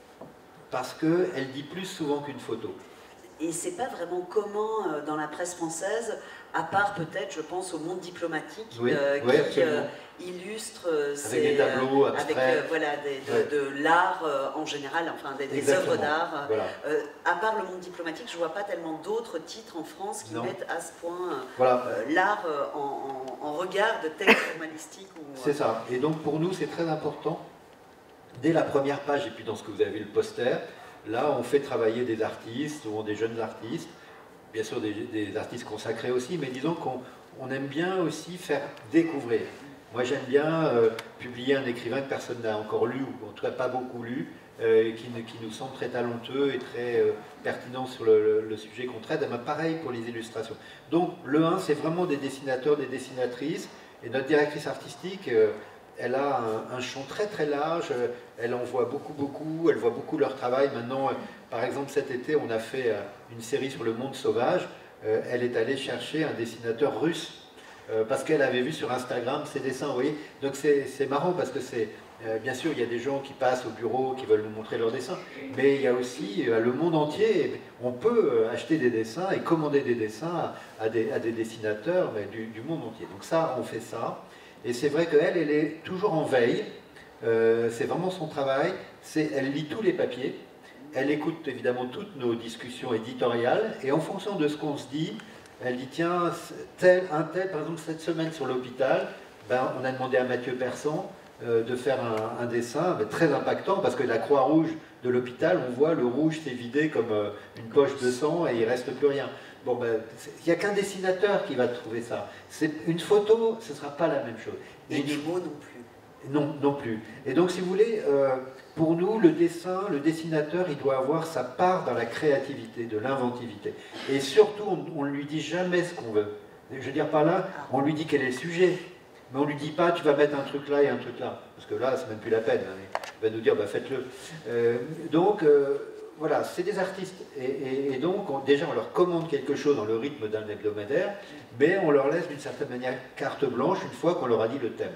parce qu'elle dit plus souvent qu'une photo. Et c'est pas vraiment commun euh, dans la presse française, à part peut-être, je pense, au Monde diplomatique, oui, euh, oui, qui euh, illustre euh, avec des tableaux abstraits, avec euh, voilà, des, de, ouais. de l'art euh, en général, enfin des, des œuvres d'art. Voilà. Euh, à part le Monde diplomatique, je vois pas tellement d'autres titres en France qui non. mettent à ce point voilà. euh, l'art euh, en, en, en regard de texte journalistique. C'est euh... ça. Et donc pour nous, c'est très important. Dès la première page, et puis dans ce que vous avez vu, le poster, là, on fait travailler des artistes, souvent des jeunes artistes, bien sûr des, des artistes consacrés aussi, mais disons qu'on on aime bien aussi faire découvrir. Moi, j'aime bien euh, publier un écrivain que personne n'a encore lu, ou en tout cas pas beaucoup lu, euh, et qui, qui nous semble très talentueux et très euh, pertinent sur le, le, le sujet qu'on traite. Et ben, pareil pour les illustrations. Donc, le un, c'est vraiment des dessinateurs, des dessinatrices, et notre directrice artistique... Euh, elle a un, un champ très très large, elle en voit beaucoup beaucoup, elle voit beaucoup leur travail. Maintenant, par exemple cet été, on a fait une série sur le monde sauvage, elle est allée chercher un dessinateur russe, parce qu'elle avait vu sur Instagram ses dessins, vous voyez. Donc c'est marrant parce que c'est, bien sûr, il y a des gens qui passent au bureau, qui veulent nous montrer leurs dessins, mais il y a aussi le monde entier, on peut acheter des dessins et commander des dessins à des, à des dessinateurs mais du, du monde entier. Donc ça, on fait ça. Et c'est vrai qu'elle, elle est toujours en veille, euh, c'est vraiment son travail, elle lit tous les papiers, elle écoute évidemment toutes nos discussions éditoriales, et en fonction de ce qu'on se dit, elle dit tiens, tel, un tel, par exemple cette semaine sur l'hôpital, ben, on a demandé à Mathieu Persson euh, de faire un, un dessin ben, très impactant, parce que la croix rouge de l'hôpital, on voit le rouge s'est vidé comme euh, une poche de sang et il ne reste plus rien. Bon, ben, il n'y a qu'un dessinateur qui va trouver ça. Une photo, ce ne sera pas la même chose. Et les mots non plus. Non, non plus. Et donc, si vous voulez, euh, pour nous, le dessin, le dessinateur, il doit avoir sa part dans la créativité, de l'inventivité. Et surtout, on ne lui dit jamais ce qu'on veut. Je veux dire par là, on lui dit quel est le sujet. Mais on ne lui dit pas, tu vas mettre un truc là et un truc là. Parce que là, c'est même plus la peine. Hein. Il va nous dire, bah, faites-le. Euh, donc... Euh, Voilà, c'est des artistes, et, et, et donc on, déjà on leur commande quelque chose dans le rythme d'un hebdomadaire, mais on leur laisse d'une certaine manière carte blanche une fois qu'on leur a dit le thème.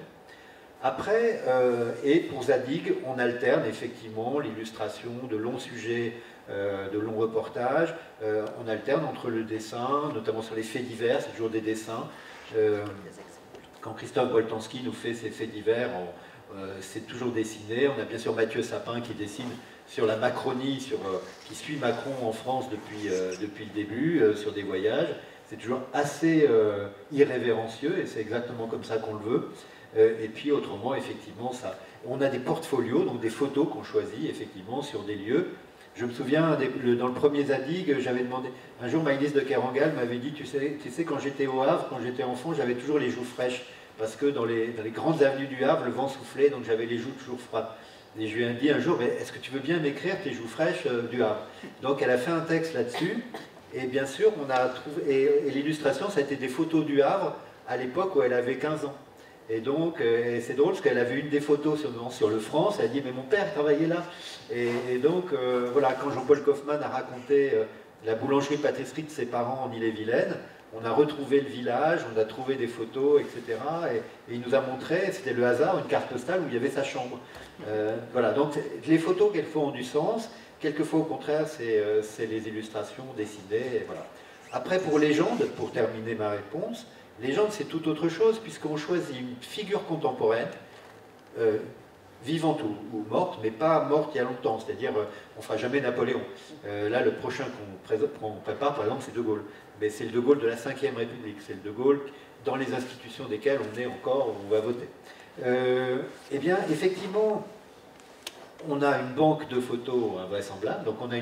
Après, euh, et pour Zadig, on alterne effectivement l'illustration de longs sujets, euh, de longs reportages, euh, on alterne entre le dessin, notamment sur les faits divers, c'est toujours des dessins. Euh, quand Christophe Boltanski nous fait ses faits divers, euh, c'est toujours dessiné. On a bien sûr Mathieu Sapin qui dessine sur la Macronie, sur, euh, qui suit Macron en France depuis, euh, depuis le début, euh, sur des voyages. C'est toujours assez euh, irrévérencieux, et c'est exactement comme ça qu'on le veut. Euh, et puis autrement, effectivement, ça, on a des portfolios, donc des photos qu'on choisit, effectivement, sur des lieux. Je me souviens, des, le, dans le premier Zadig, j'avais demandé, un jour Maïlis de Kerangal m'avait dit, tu sais, tu sais, quand j'étais au Havre, quand j'étais enfant, j'avais toujours les joues fraîches, parce que dans les, dans les grandes avenues du Havre, le vent soufflait, donc j'avais les joues toujours froides. Et je lui ai dit un jour, est-ce que tu veux bien m'écrire tes joues fraîches euh, du Havre? Donc elle a fait un texte là-dessus, et bien sûr, on a trouvé, et, et l'illustration, ça a été des photos du Havre à l'époque où elle avait quinze ans. Et donc, euh, c'est drôle, parce qu'elle avait une des photos sur, sur le France, elle a dit, mais mon père travaillait là. Et, et donc, euh, voilà, quand Jean-Paul Kaufmann a raconté euh, la boulangerie-pâtisserie de ses parents en Ille-et-Vilaine, on a retrouvé le village, on a trouvé des photos, et cetera. Et, et il nous a montré, c'était le hasard, une carte postale où il y avait sa chambre. Euh, voilà, donc les photos, quelquefois, ont du sens. Quelquefois, au contraire, c'est euh, les illustrations dessinées. Et voilà. Après, pour légende, pour terminer ma réponse, légende, c'est tout autre chose, puisqu'on choisit une figure contemporaine, euh, vivante ou, ou morte, mais pas morte il y a longtemps. C'est-à-dire, euh, on ne fera jamais Napoléon. Euh, là, le prochain qu'on qu'on prépare, par exemple, c'est De Gaulle. Mais c'est le De Gaulle de la cinquième République. C'est le De Gaulle dans les institutions desquelles on est encore, où on va voter. Euh, eh bien, effectivement, on a une banque de photos invraisemblable. Donc, on a une,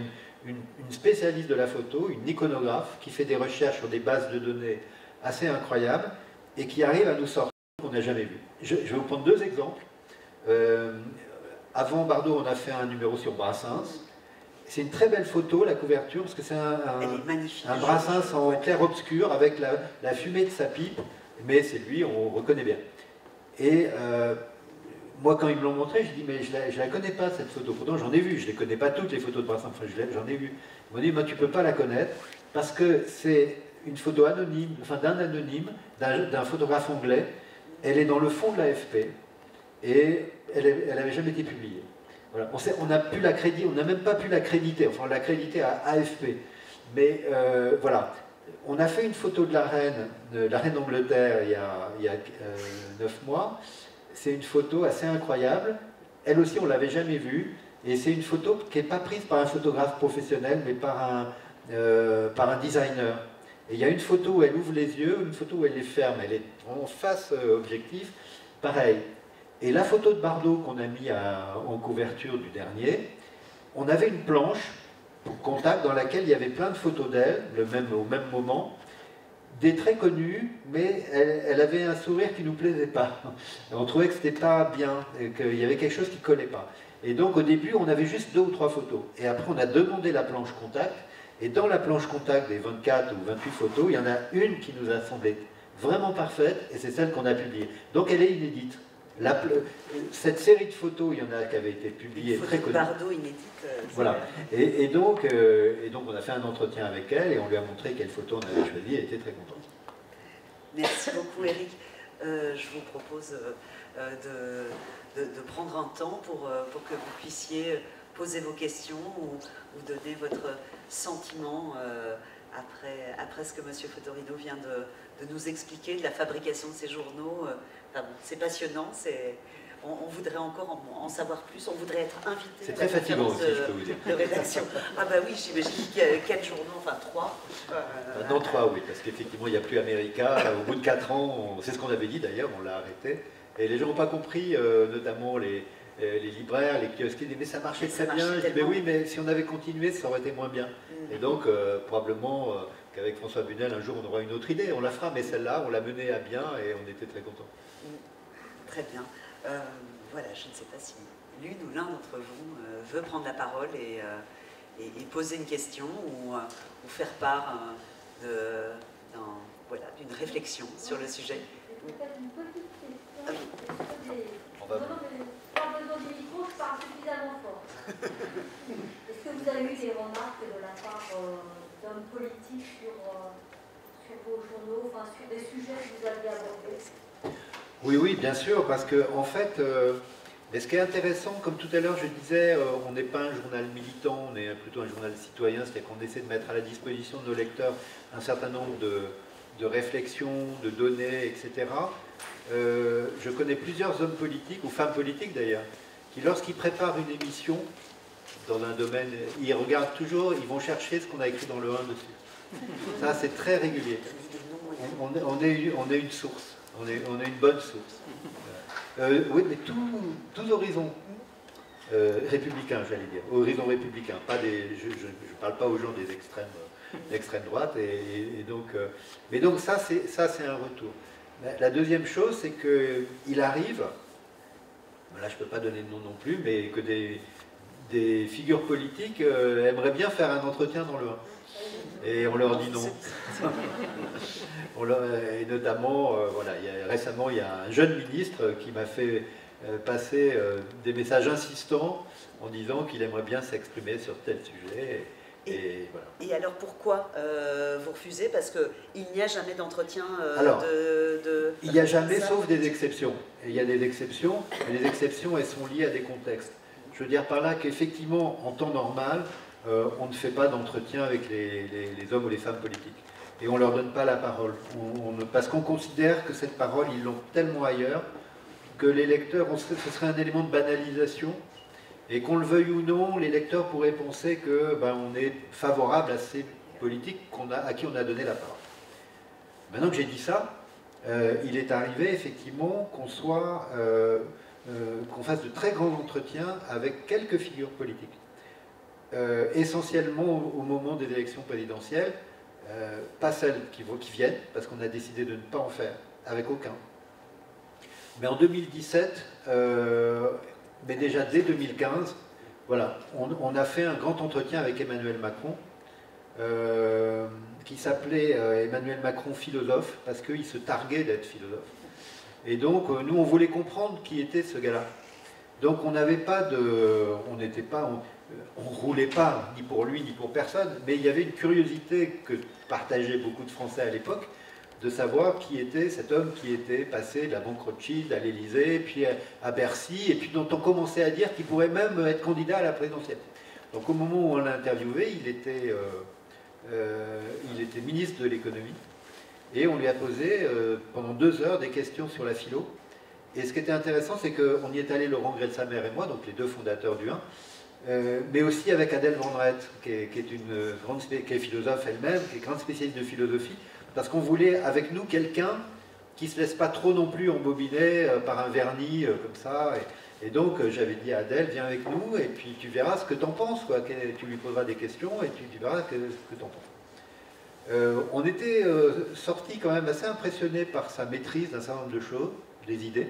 une, une spécialiste de la photo, une iconographe, qui fait des recherches sur des bases de données assez incroyables et qui arrive à nous sortir qu'on n'a jamais vu. Je, je vais vous prendre deux exemples. Euh, avant Bardot, on a fait un numéro sur Brassens. C'est une très belle photo, la couverture, parce que c'est un, un, un Brassens en clair-obscur avec la, la fumée de sa pipe, mais c'est lui, on reconnaît bien. Et euh, moi, quand ils me l'ont montré, je dis mais je la, je la connais pas cette photo. Pourtant, j'en ai vu, je les connais pas toutes les photos de Brassens, enfin, j'en ai vu. Ils m'ont dit, moi, tu peux pas la connaître, parce que c'est une photo anonyme, enfin d'un anonyme, d'un photographe anglais. Elle est dans le fond de l'A F P, et elle n'avait jamais été publiée. Voilà. On n'a pu la créditer, on n'a même pas pu la créditer, enfin on l'a crédité à A F P. Mais euh, voilà, on a fait une photo de la reine, de la reine d'Angleterre il y a, il y a euh, neuf mois. C'est une photo assez incroyable. Elle aussi, on ne l'avait jamais vue. Et c'est une photo qui n'est pas prise par un photographe professionnel, mais par un, euh, par un designer. Et il y a une photo où elle ouvre les yeux, une photo où elle les ferme. Elle est en face euh, objectif, pareil. Et la photo de Bardot qu'on a mis à, en couverture du dernier, on avait une planche pour contact dans laquelle il y avait plein de photos d'elle, le même, au même moment, des très connues, mais elle, elle avait un sourire qui ne nous plaisait pas. On trouvait que c'était pas bien, qu'il y avait quelque chose qui ne collait pas. Et donc au début, on avait juste deux ou trois photos. Et après, on a demandé la planche contact, et dans la planche contact des vingt-quatre ou vingt-huit photos, il y en a une qui nous a semblé vraiment parfaite, et c'est celle qu'on a publiée. Donc elle est inédite. La, cette série de photos, il y en a qui avaient été publiées, très connues. Bardot inédite. Euh, voilà. Et, et, donc, euh, et donc, on a fait un entretien avec elle et on lui a montré quelle photo on avait choisie. Elle était très contente. Merci beaucoup, Eric. Euh, je vous propose euh, de, de, de prendre un temps pour, pour que vous puissiez poser vos questions ou, ou donner votre sentiment euh, après, après ce que M. Fotorino vient de, de nous expliquer de la fabrication de ces journaux. Enfin, c'est passionnant, on, on voudrait encore en, en savoir plus, on voudrait être invité. C'est très fatigant aussi, de, je peux vous dire. De rédaction. Ah bah oui, j'imagine qu'il y a quatre journaux, enfin trois. Euh, non, trois, oui, parce qu'effectivement, il n'y a plus America. Au bout de quatre ans, c'est ce qu'on avait dit d'ailleurs, on l'a arrêté. Et les gens n'ont pas compris, euh, notamment les, les libraires, les kiosques, ils disaient mais ça marchait très bien. Je dis mais oui, mais si on avait continué, ça aurait été moins bien. Mm. Et donc, euh, probablement euh, qu'avec François Bunel, un jour, on aura une autre idée. On la fera, mais celle-là, on l'a menée à bien et on était très contents. Très bien. Euh, voilà, je ne sais pas si l'une ou l'un d'entre vous euh, veut prendre la parole et, euh, et, et poser une question ou, euh, ou faire part euh, de, voilà, d'une réflexion sur le sujet. Peut-être une petite question. On va... Pas besoin du micro, je parle suffisamment fort. Est-ce que vous avez eu des remarques de la part euh, d'hommes politiques sur, euh, sur vos journaux, enfin sur des sujets que vous aviez abordés? Oui, oui, bien sûr, parce que en fait, euh, mais ce qui est intéressant, comme tout à l'heure je disais, euh, on n'est pas un journal militant, on est plutôt un journal citoyen, c'est-à-dire qu'on essaie de mettre à la disposition de nos lecteurs un certain nombre de, de réflexions, de données, et cetera. Euh, je connais plusieurs hommes politiques, ou femmes politiques d'ailleurs, qui lorsqu'ils préparent une émission dans un domaine, ils regardent toujours, ils vont chercher ce qu'on a écrit dans le un dessus. Ça, c'est très régulier. On, on, on, est, on est une source. On est, on est une bonne source. Euh, oui, mais tous horizons euh, républicains, j'allais dire. Horizons républicains, pas des. Je ne parle pas aux gens des extrêmes, l'extrême droite. Et, et donc, euh, mais donc ça, c'est ça, c'est un retour. La, la deuxième chose, c'est qu'il arrive. Là, je ne peux pas donner de nom non plus, mais que des, des figures politiques euh, aimeraient bien faire un entretien dans le un. Et on leur dit non. on leur, et notamment, euh, voilà, il y a, récemment, il y a un jeune ministre qui m'a fait euh, passer euh, des messages insistants en disant qu'il aimerait bien s'exprimer sur tel sujet. Et, et, et, voilà. et alors pourquoi euh, vous refusez? Parce qu'il n'y a jamais d'entretien euh, de, de... Il n'y a jamais, sauf des exceptions. Et il y a des exceptions, et les exceptions, elles sont liées à des contextes. Je veux dire par là qu'effectivement, en temps normal, Euh, on ne fait pas d'entretien avec les, les, les hommes ou les femmes politiques. Et on ne leur donne pas la parole. On, on, parce qu'on considère que cette parole, ils l'ont tellement ailleurs, que les lecteurs, on serait, ce serait un élément de banalisation, et qu'on le veuille ou non, les lecteurs pourraient penser que ben, on est favorable à ces politiques qu'on a, à qui on a donné la parole. Maintenant que j'ai dit ça, euh, il est arrivé effectivement qu'on soit, euh, euh, qu'on fasse de très grands entretiens avec quelques figures politiques. euh, essentiellement au, au moment des élections présidentielles, euh, pas celles qui, qui viennent, parce qu'on a décidé de ne pas en faire, avec aucun. Mais en deux mille dix-sept, euh, mais déjà dès deux mille quinze, voilà, on, on a fait un grand entretien avec Emmanuel Macron, euh, qui s'appelait euh, Emmanuel Macron philosophe, parce qu'il se targuait d'être philosophe. Et donc, euh, nous, on voulait comprendre qui était ce gars-là. Donc, on n'avait pas de... On n'était pas... On ne roulait pas, ni pour lui, ni pour personne, mais il y avait une curiosité que partageaient beaucoup de Français à l'époque, de savoir qui était cet homme qui était passé de la banque Rothschild à l'Élysée, puis à Bercy, et puis dont on commençait à dire qu'il pourrait même être candidat à la présidentielle. Donc, au moment où on l'a interviewé, il était... Euh, Euh, il était ministre de l'économie et on lui a posé euh, pendant deux heures des questions sur la philo. Et ce qui était intéressant, c'est qu'on y est allé, Laurent Grelsamer et moi, donc les deux fondateurs du un, euh, mais aussi avec Adèle Van Rett, qui est, qui est une grande, qui est philosophe elle-même, qui est grande spécialiste de philosophie, parce qu'on voulait avec nous quelqu'un qui ne se laisse pas trop non plus embobiner euh, par un vernis euh, comme ça. Et, Et donc, euh, j'avais dit à Adèle, viens avec nous, et puis tu verras ce que tu en penses, quoi. Tu lui poseras des questions, et tu, tu verras que, ce que tu en penses. Euh, on était euh, sortis quand même assez impressionnés par sa maîtrise d'un certain nombre de choses, des idées.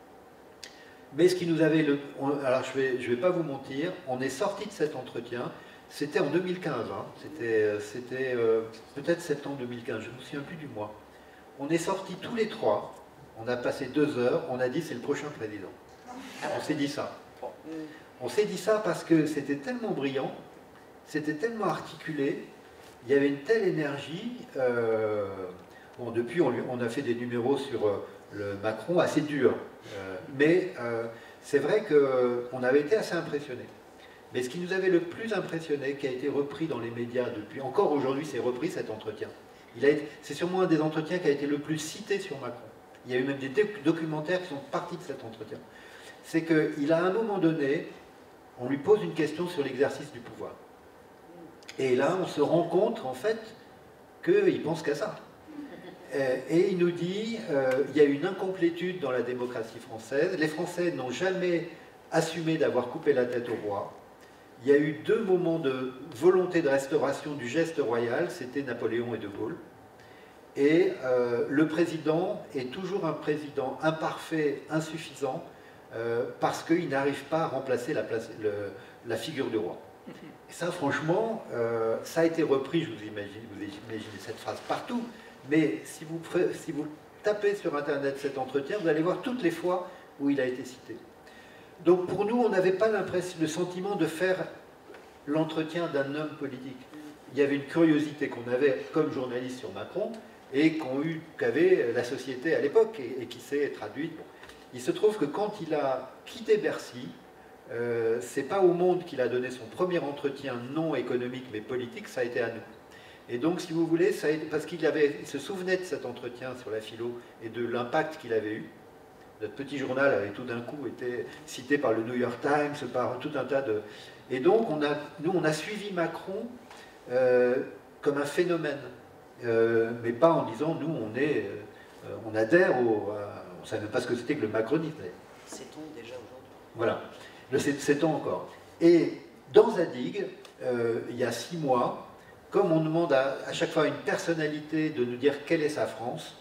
Mais ce qui nous avait... Le, on, alors, je ne vais, je vais pas vous mentir, on est sortis de cet entretien, c'était en deux mille quinze, hein, c'était euh, peut-être septembre deux mille quinze, je ne me souviens plus du mois. On est sortis tous les trois, on a passé deux heures, on a dit c'est le prochain président. On s'est dit ça. On s'est dit ça parce que c'était tellement brillant, c'était tellement articulé, il y avait une telle énergie. Euh, bon, depuis, on, lui, on a fait des numéros sur euh, le Macron assez durs, euh, mais euh, c'est vrai qu'on avait été assez impressionnés. Mais ce qui nous avait le plus impressionné, qui a été repris dans les médias depuis, encore aujourd'hui, c'est repris cet entretien. C'est sûrement un des entretiens qui a été le plus cité sur Macron. Il y a eu même des documentaires qui sont partis de cet entretien. C'est qu'il a à un moment donné, on lui pose une question sur l'exercice du pouvoir. Et là, on se rend compte, en fait, qu'il pense qu'à ça. Et il nous dit, euh, il y a une incomplétude dans la démocratie française. Les Français n'ont jamais assumé d'avoir coupé la tête au roi. Il y a eu deux moments de volonté de restauration du geste royal, c'était Napoléon et De Gaulle. Et euh, le président est toujours un président imparfait, insuffisant, euh, parce qu'il n'arrive pas à remplacer la, place, le, la figure du roi. Et ça, franchement, euh, ça a été repris, je vous imagine, vous imaginez cette phrase partout, mais si vous, si vous tapez sur Internet cet entretien, vous allez voir toutes les fois où il a été cité. Donc pour nous, on n'avait pas l'impression, le sentiment de faire l'entretien d'un homme politique. Il y avait une curiosité qu'on avait comme journaliste sur Macron et qu'ont eu, qu'avait la société à l'époque et, et qui s'est traduite. Bon. Il se trouve que quand il a quitté Bercy, euh, c'est pas au Monde qu'il a donné son premier entretien non économique mais politique, ça a été à nous. Et donc, si vous voulez, ça a été, parce qu'il avait, il se souvenait de cet entretien sur la philo et de l'impact qu'il avait eu. Notre petit journal avait tout d'un coup été cité par le New York Times, par tout un tas de... Et donc, on a, nous, on a suivi Macron euh, comme un phénomène, euh, mais pas en disant, nous, on, est, euh, on adhère au... Euh, on ne savait même pas ce que c'était que le macronisme. Sait-on déjà aujourd'hui? Voilà, le sait-on encore. Et dans Zadig, euh, il y a six mois, comme on demande à, à chaque fois à une personnalité de nous dire quelle est sa France,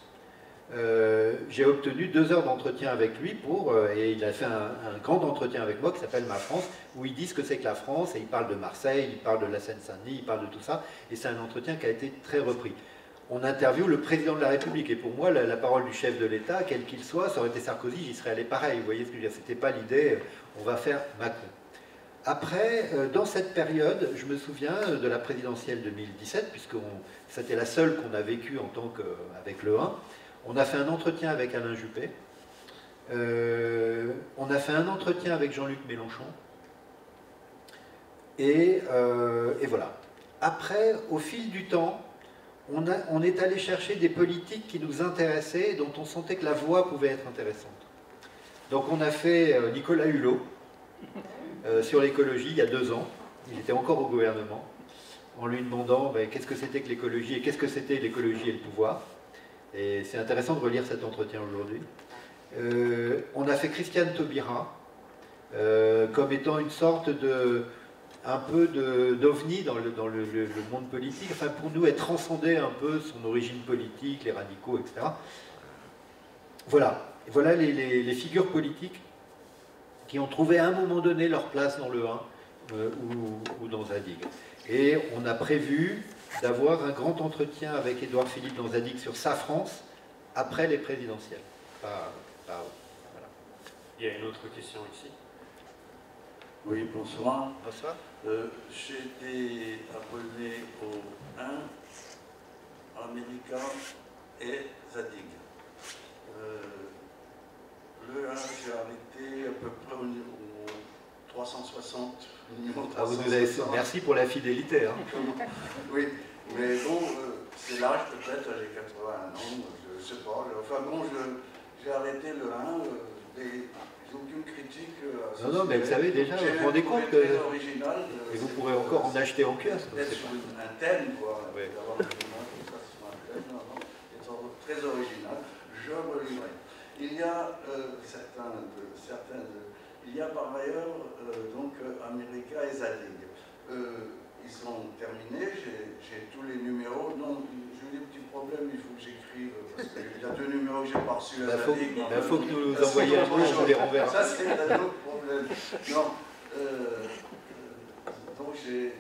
Euh, j'ai obtenu deux heures d'entretien avec lui pour, euh, et il a fait un, un grand entretien avec moi qui s'appelle Ma France, où il dit ce que c'est que la France, et il parle de Marseille, il parle de la Seine-Saint-Denis, il parle de tout ça, et c'est un entretien qui a été très repris. On interviewe le président de la République, et pour moi, la, la parole du chef de l'État, quel qu'il soit, ça aurait été Sarkozy, j'y serais allé pareil, vous voyez ce que je veux dire, c'était pas l'idée, on va faire Macron. Après, euh, dans cette période, je me souviens de la présidentielle deux mille dix-sept, puisque c'était la seule qu'on a vécue en tant qu'avec le un. On a fait un entretien avec Alain Juppé, euh, on a fait un entretien avec Jean-Luc Mélenchon, et, euh, et voilà. Après, au fil du temps, on, a, on est allé chercher des politiques qui nous intéressaient et dont on sentait que la voix pouvait être intéressante. Donc on a fait euh, Nicolas Hulot, euh, sur l'écologie, il y a deux ans, il était encore au gouvernement, en lui demandant ben, qu'est-ce que c'était que l'écologie et qu'est-ce que c'était l'écologie et le pouvoir. Et c'est intéressant de relire cet entretien aujourd'hui. Euh, on a fait Christiane Taubira euh, comme étant une sorte de... un peu d'ovni dans, le, dans le, le, le monde politique. Enfin, pour nous, elle transcendait un peu son origine politique, les radicaux, et cetera. Voilà, voilà les, les, les figures politiques qui ont trouvé à un moment donné leur place dans le un euh, ou, ou dans Zadig. Et on a prévu d'avoir un grand entretien avec Édouard Philippe dans Zadig sur sa France après les présidentielles. Pas, pas, voilà. Il y a une autre question ici. Oui, bonsoir. Bonsoir. Euh, J'ai été abonné au un, America et Zadig. Euh, le un, j'ai arrêté à peu près au, au trois cent soixante. Ah, vous nous avez... Merci pour la fidélité. Hein. Oui, mais bon, euh, c'est l'âge peut-être, j'ai quatre-vingt-un ans, je ne sais pas. Enfin bon, j'ai arrêté le un. Euh, et, aucune critique. Non, non, mais vous savez déjà, vous vous rendez compte que. Original, et vous pourrez encore en acheter en kiosque. Peut-être sur un thème, quoi. Ouais. D'avoir un thème, non, non, c'est très original. Je relirai. Il y a euh, certains, de, certains de, il y a par ailleurs euh, donc America et Zadig. Euh, ils sont terminés, j'ai tous les numéros. Non, j'ai des petits problèmes, il faut que j'écrive, parce qu'il y a deux numéros que j'ai pas reçus à Zadig. Il bah, faut que nous nous envoyiez un mot, on vous les renverra. Ça, c'est un autre problème. Non, euh, donc j'ai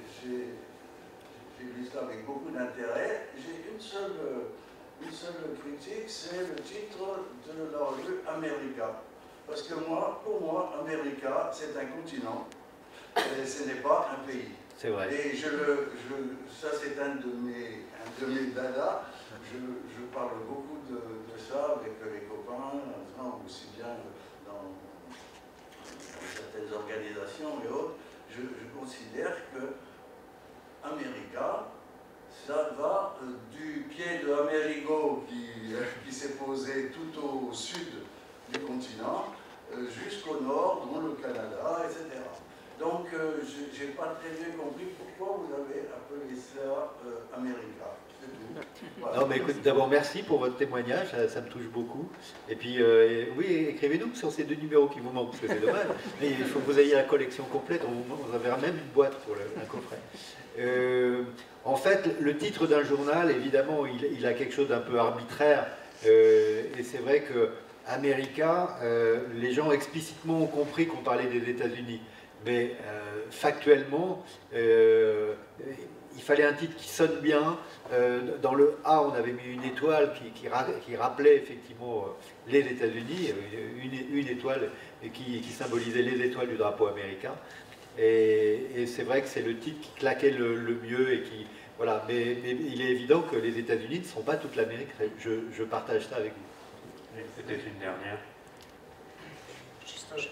lu ça avec beaucoup d'intérêt. J'ai une seule, une seule critique, c'est le titre de la revue America. Parce que moi, pour moi, America, c'est un continent, et ce n'est pas un pays. C'est vrai. Et je le, je, ça, c'est un de mes, un de mes dadas. Je, je parle beaucoup de, de ça avec les copains, enfin, aussi bien dans, dans certaines organisations et autres. Je, je considère que America, ça va du pied de Amerigo qui, qui s'est posé tout au sud du continent jusqu'au nord, dont le Canada, et cetera. Donc, euh, je n'ai pas très bien compris pourquoi vous avez appelé ça euh, America. C'est tout. Voilà. Non, mais écoute, d'abord, merci pour votre témoignage, ça, ça me touche beaucoup. Et puis, euh, et, oui, écrivez-nous sur ces deux numéros qui vous manquent, parce que c'est dommage. Mais il faut que vous ayez la collection complète, on vous enverra même une boîte pour le, un coffret. Euh, en fait, le titre d'un journal, évidemment, il, il a quelque chose d'un peu arbitraire. Euh, et c'est vrai que America, euh, les gens explicitement ont compris qu'on parlait des États-Unis. Mais euh, factuellement, euh, il fallait un titre qui sonne bien. Euh, dans le A, on avait mis une étoile qui, qui, qui rappelait effectivement les États-Unis, une, une étoile qui, qui symbolisait les étoiles du drapeau américain. Et, et c'est vrai que c'est le titre qui claquait le, le mieux et qui, voilà. Mais, mais il est évident que les États-Unis ne sont pas toute l'Amérique. Je, je partage ça avec vous. Peut-être une dernière. Juste un jeu.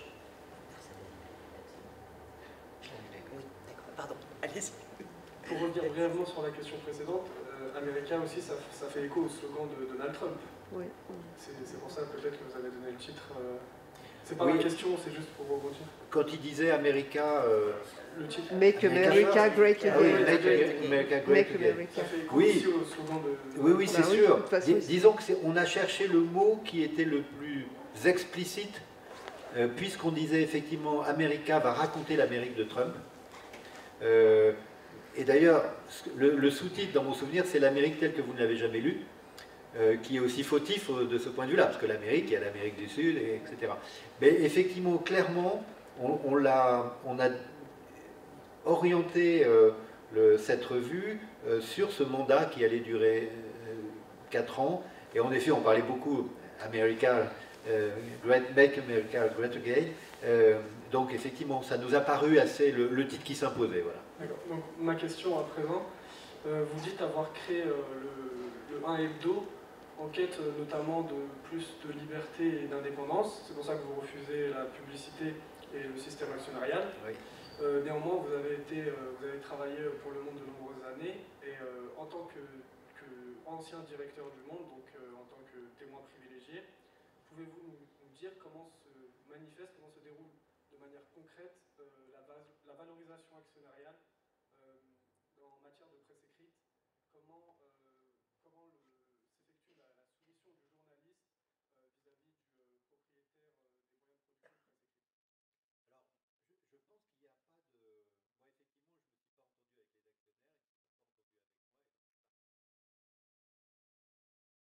Pardon, allez-y. Pour revenir brièvement sur la question précédente, euh, America aussi, ça, ça fait écho au slogan de Donald Trump. Oui. C'est pour ça peut-être que vous avez donné le titre. Euh, c'est pas oui. la question, c'est juste pour rebondir. Quand il disait America... Euh, le titre. Make America Great Again. Ah oui, Make America Great Make Again. America. Ça fait écho Oui. aussi au slogan de... Oui, oui, c'est bah oui, sûr. de toute façon, Dis, disons qu'on a cherché le mot qui était le plus explicite, euh, puisqu'on disait effectivement America va raconter l'Amérique de Trump. Euh, et d'ailleurs, le, le sous-titre dans mon souvenir, c'est l'Amérique telle que vous ne l'avez jamais lue, euh, qui est aussi fautif de ce point de vue-là, parce que l'Amérique, il y a l'Amérique du Sud, et, etc. Mais effectivement, clairement, on, on, l'a, on a orienté euh, le, cette revue euh, sur ce mandat qui allait durer euh, quatre ans. Et en effet, on parlait beaucoup America, euh, Great, Make America Great Again. Euh, donc effectivement, ça nous a paru assez le, le titre qui s'imposait. Voilà. D'accord. Donc ma question à présent, euh, vous dites avoir créé euh, le, le un Hebdo en quête euh, notamment de plus de liberté et d'indépendance. C'est pour ça que vous refusez la publicité et le système actionnarial. Oui. Euh, néanmoins, vous avez, été, euh, vous avez travaillé pour le Monde de nombreuses années et euh, en tant que, que ancien directeur du Monde, donc euh, en tant que témoin privilégié, pouvez-vous nous, nous dire comment se manifeste, comment se déroule de manière concrète euh, la, base, la valorisation actionnariale euh, en matière de presse écrite, comment euh,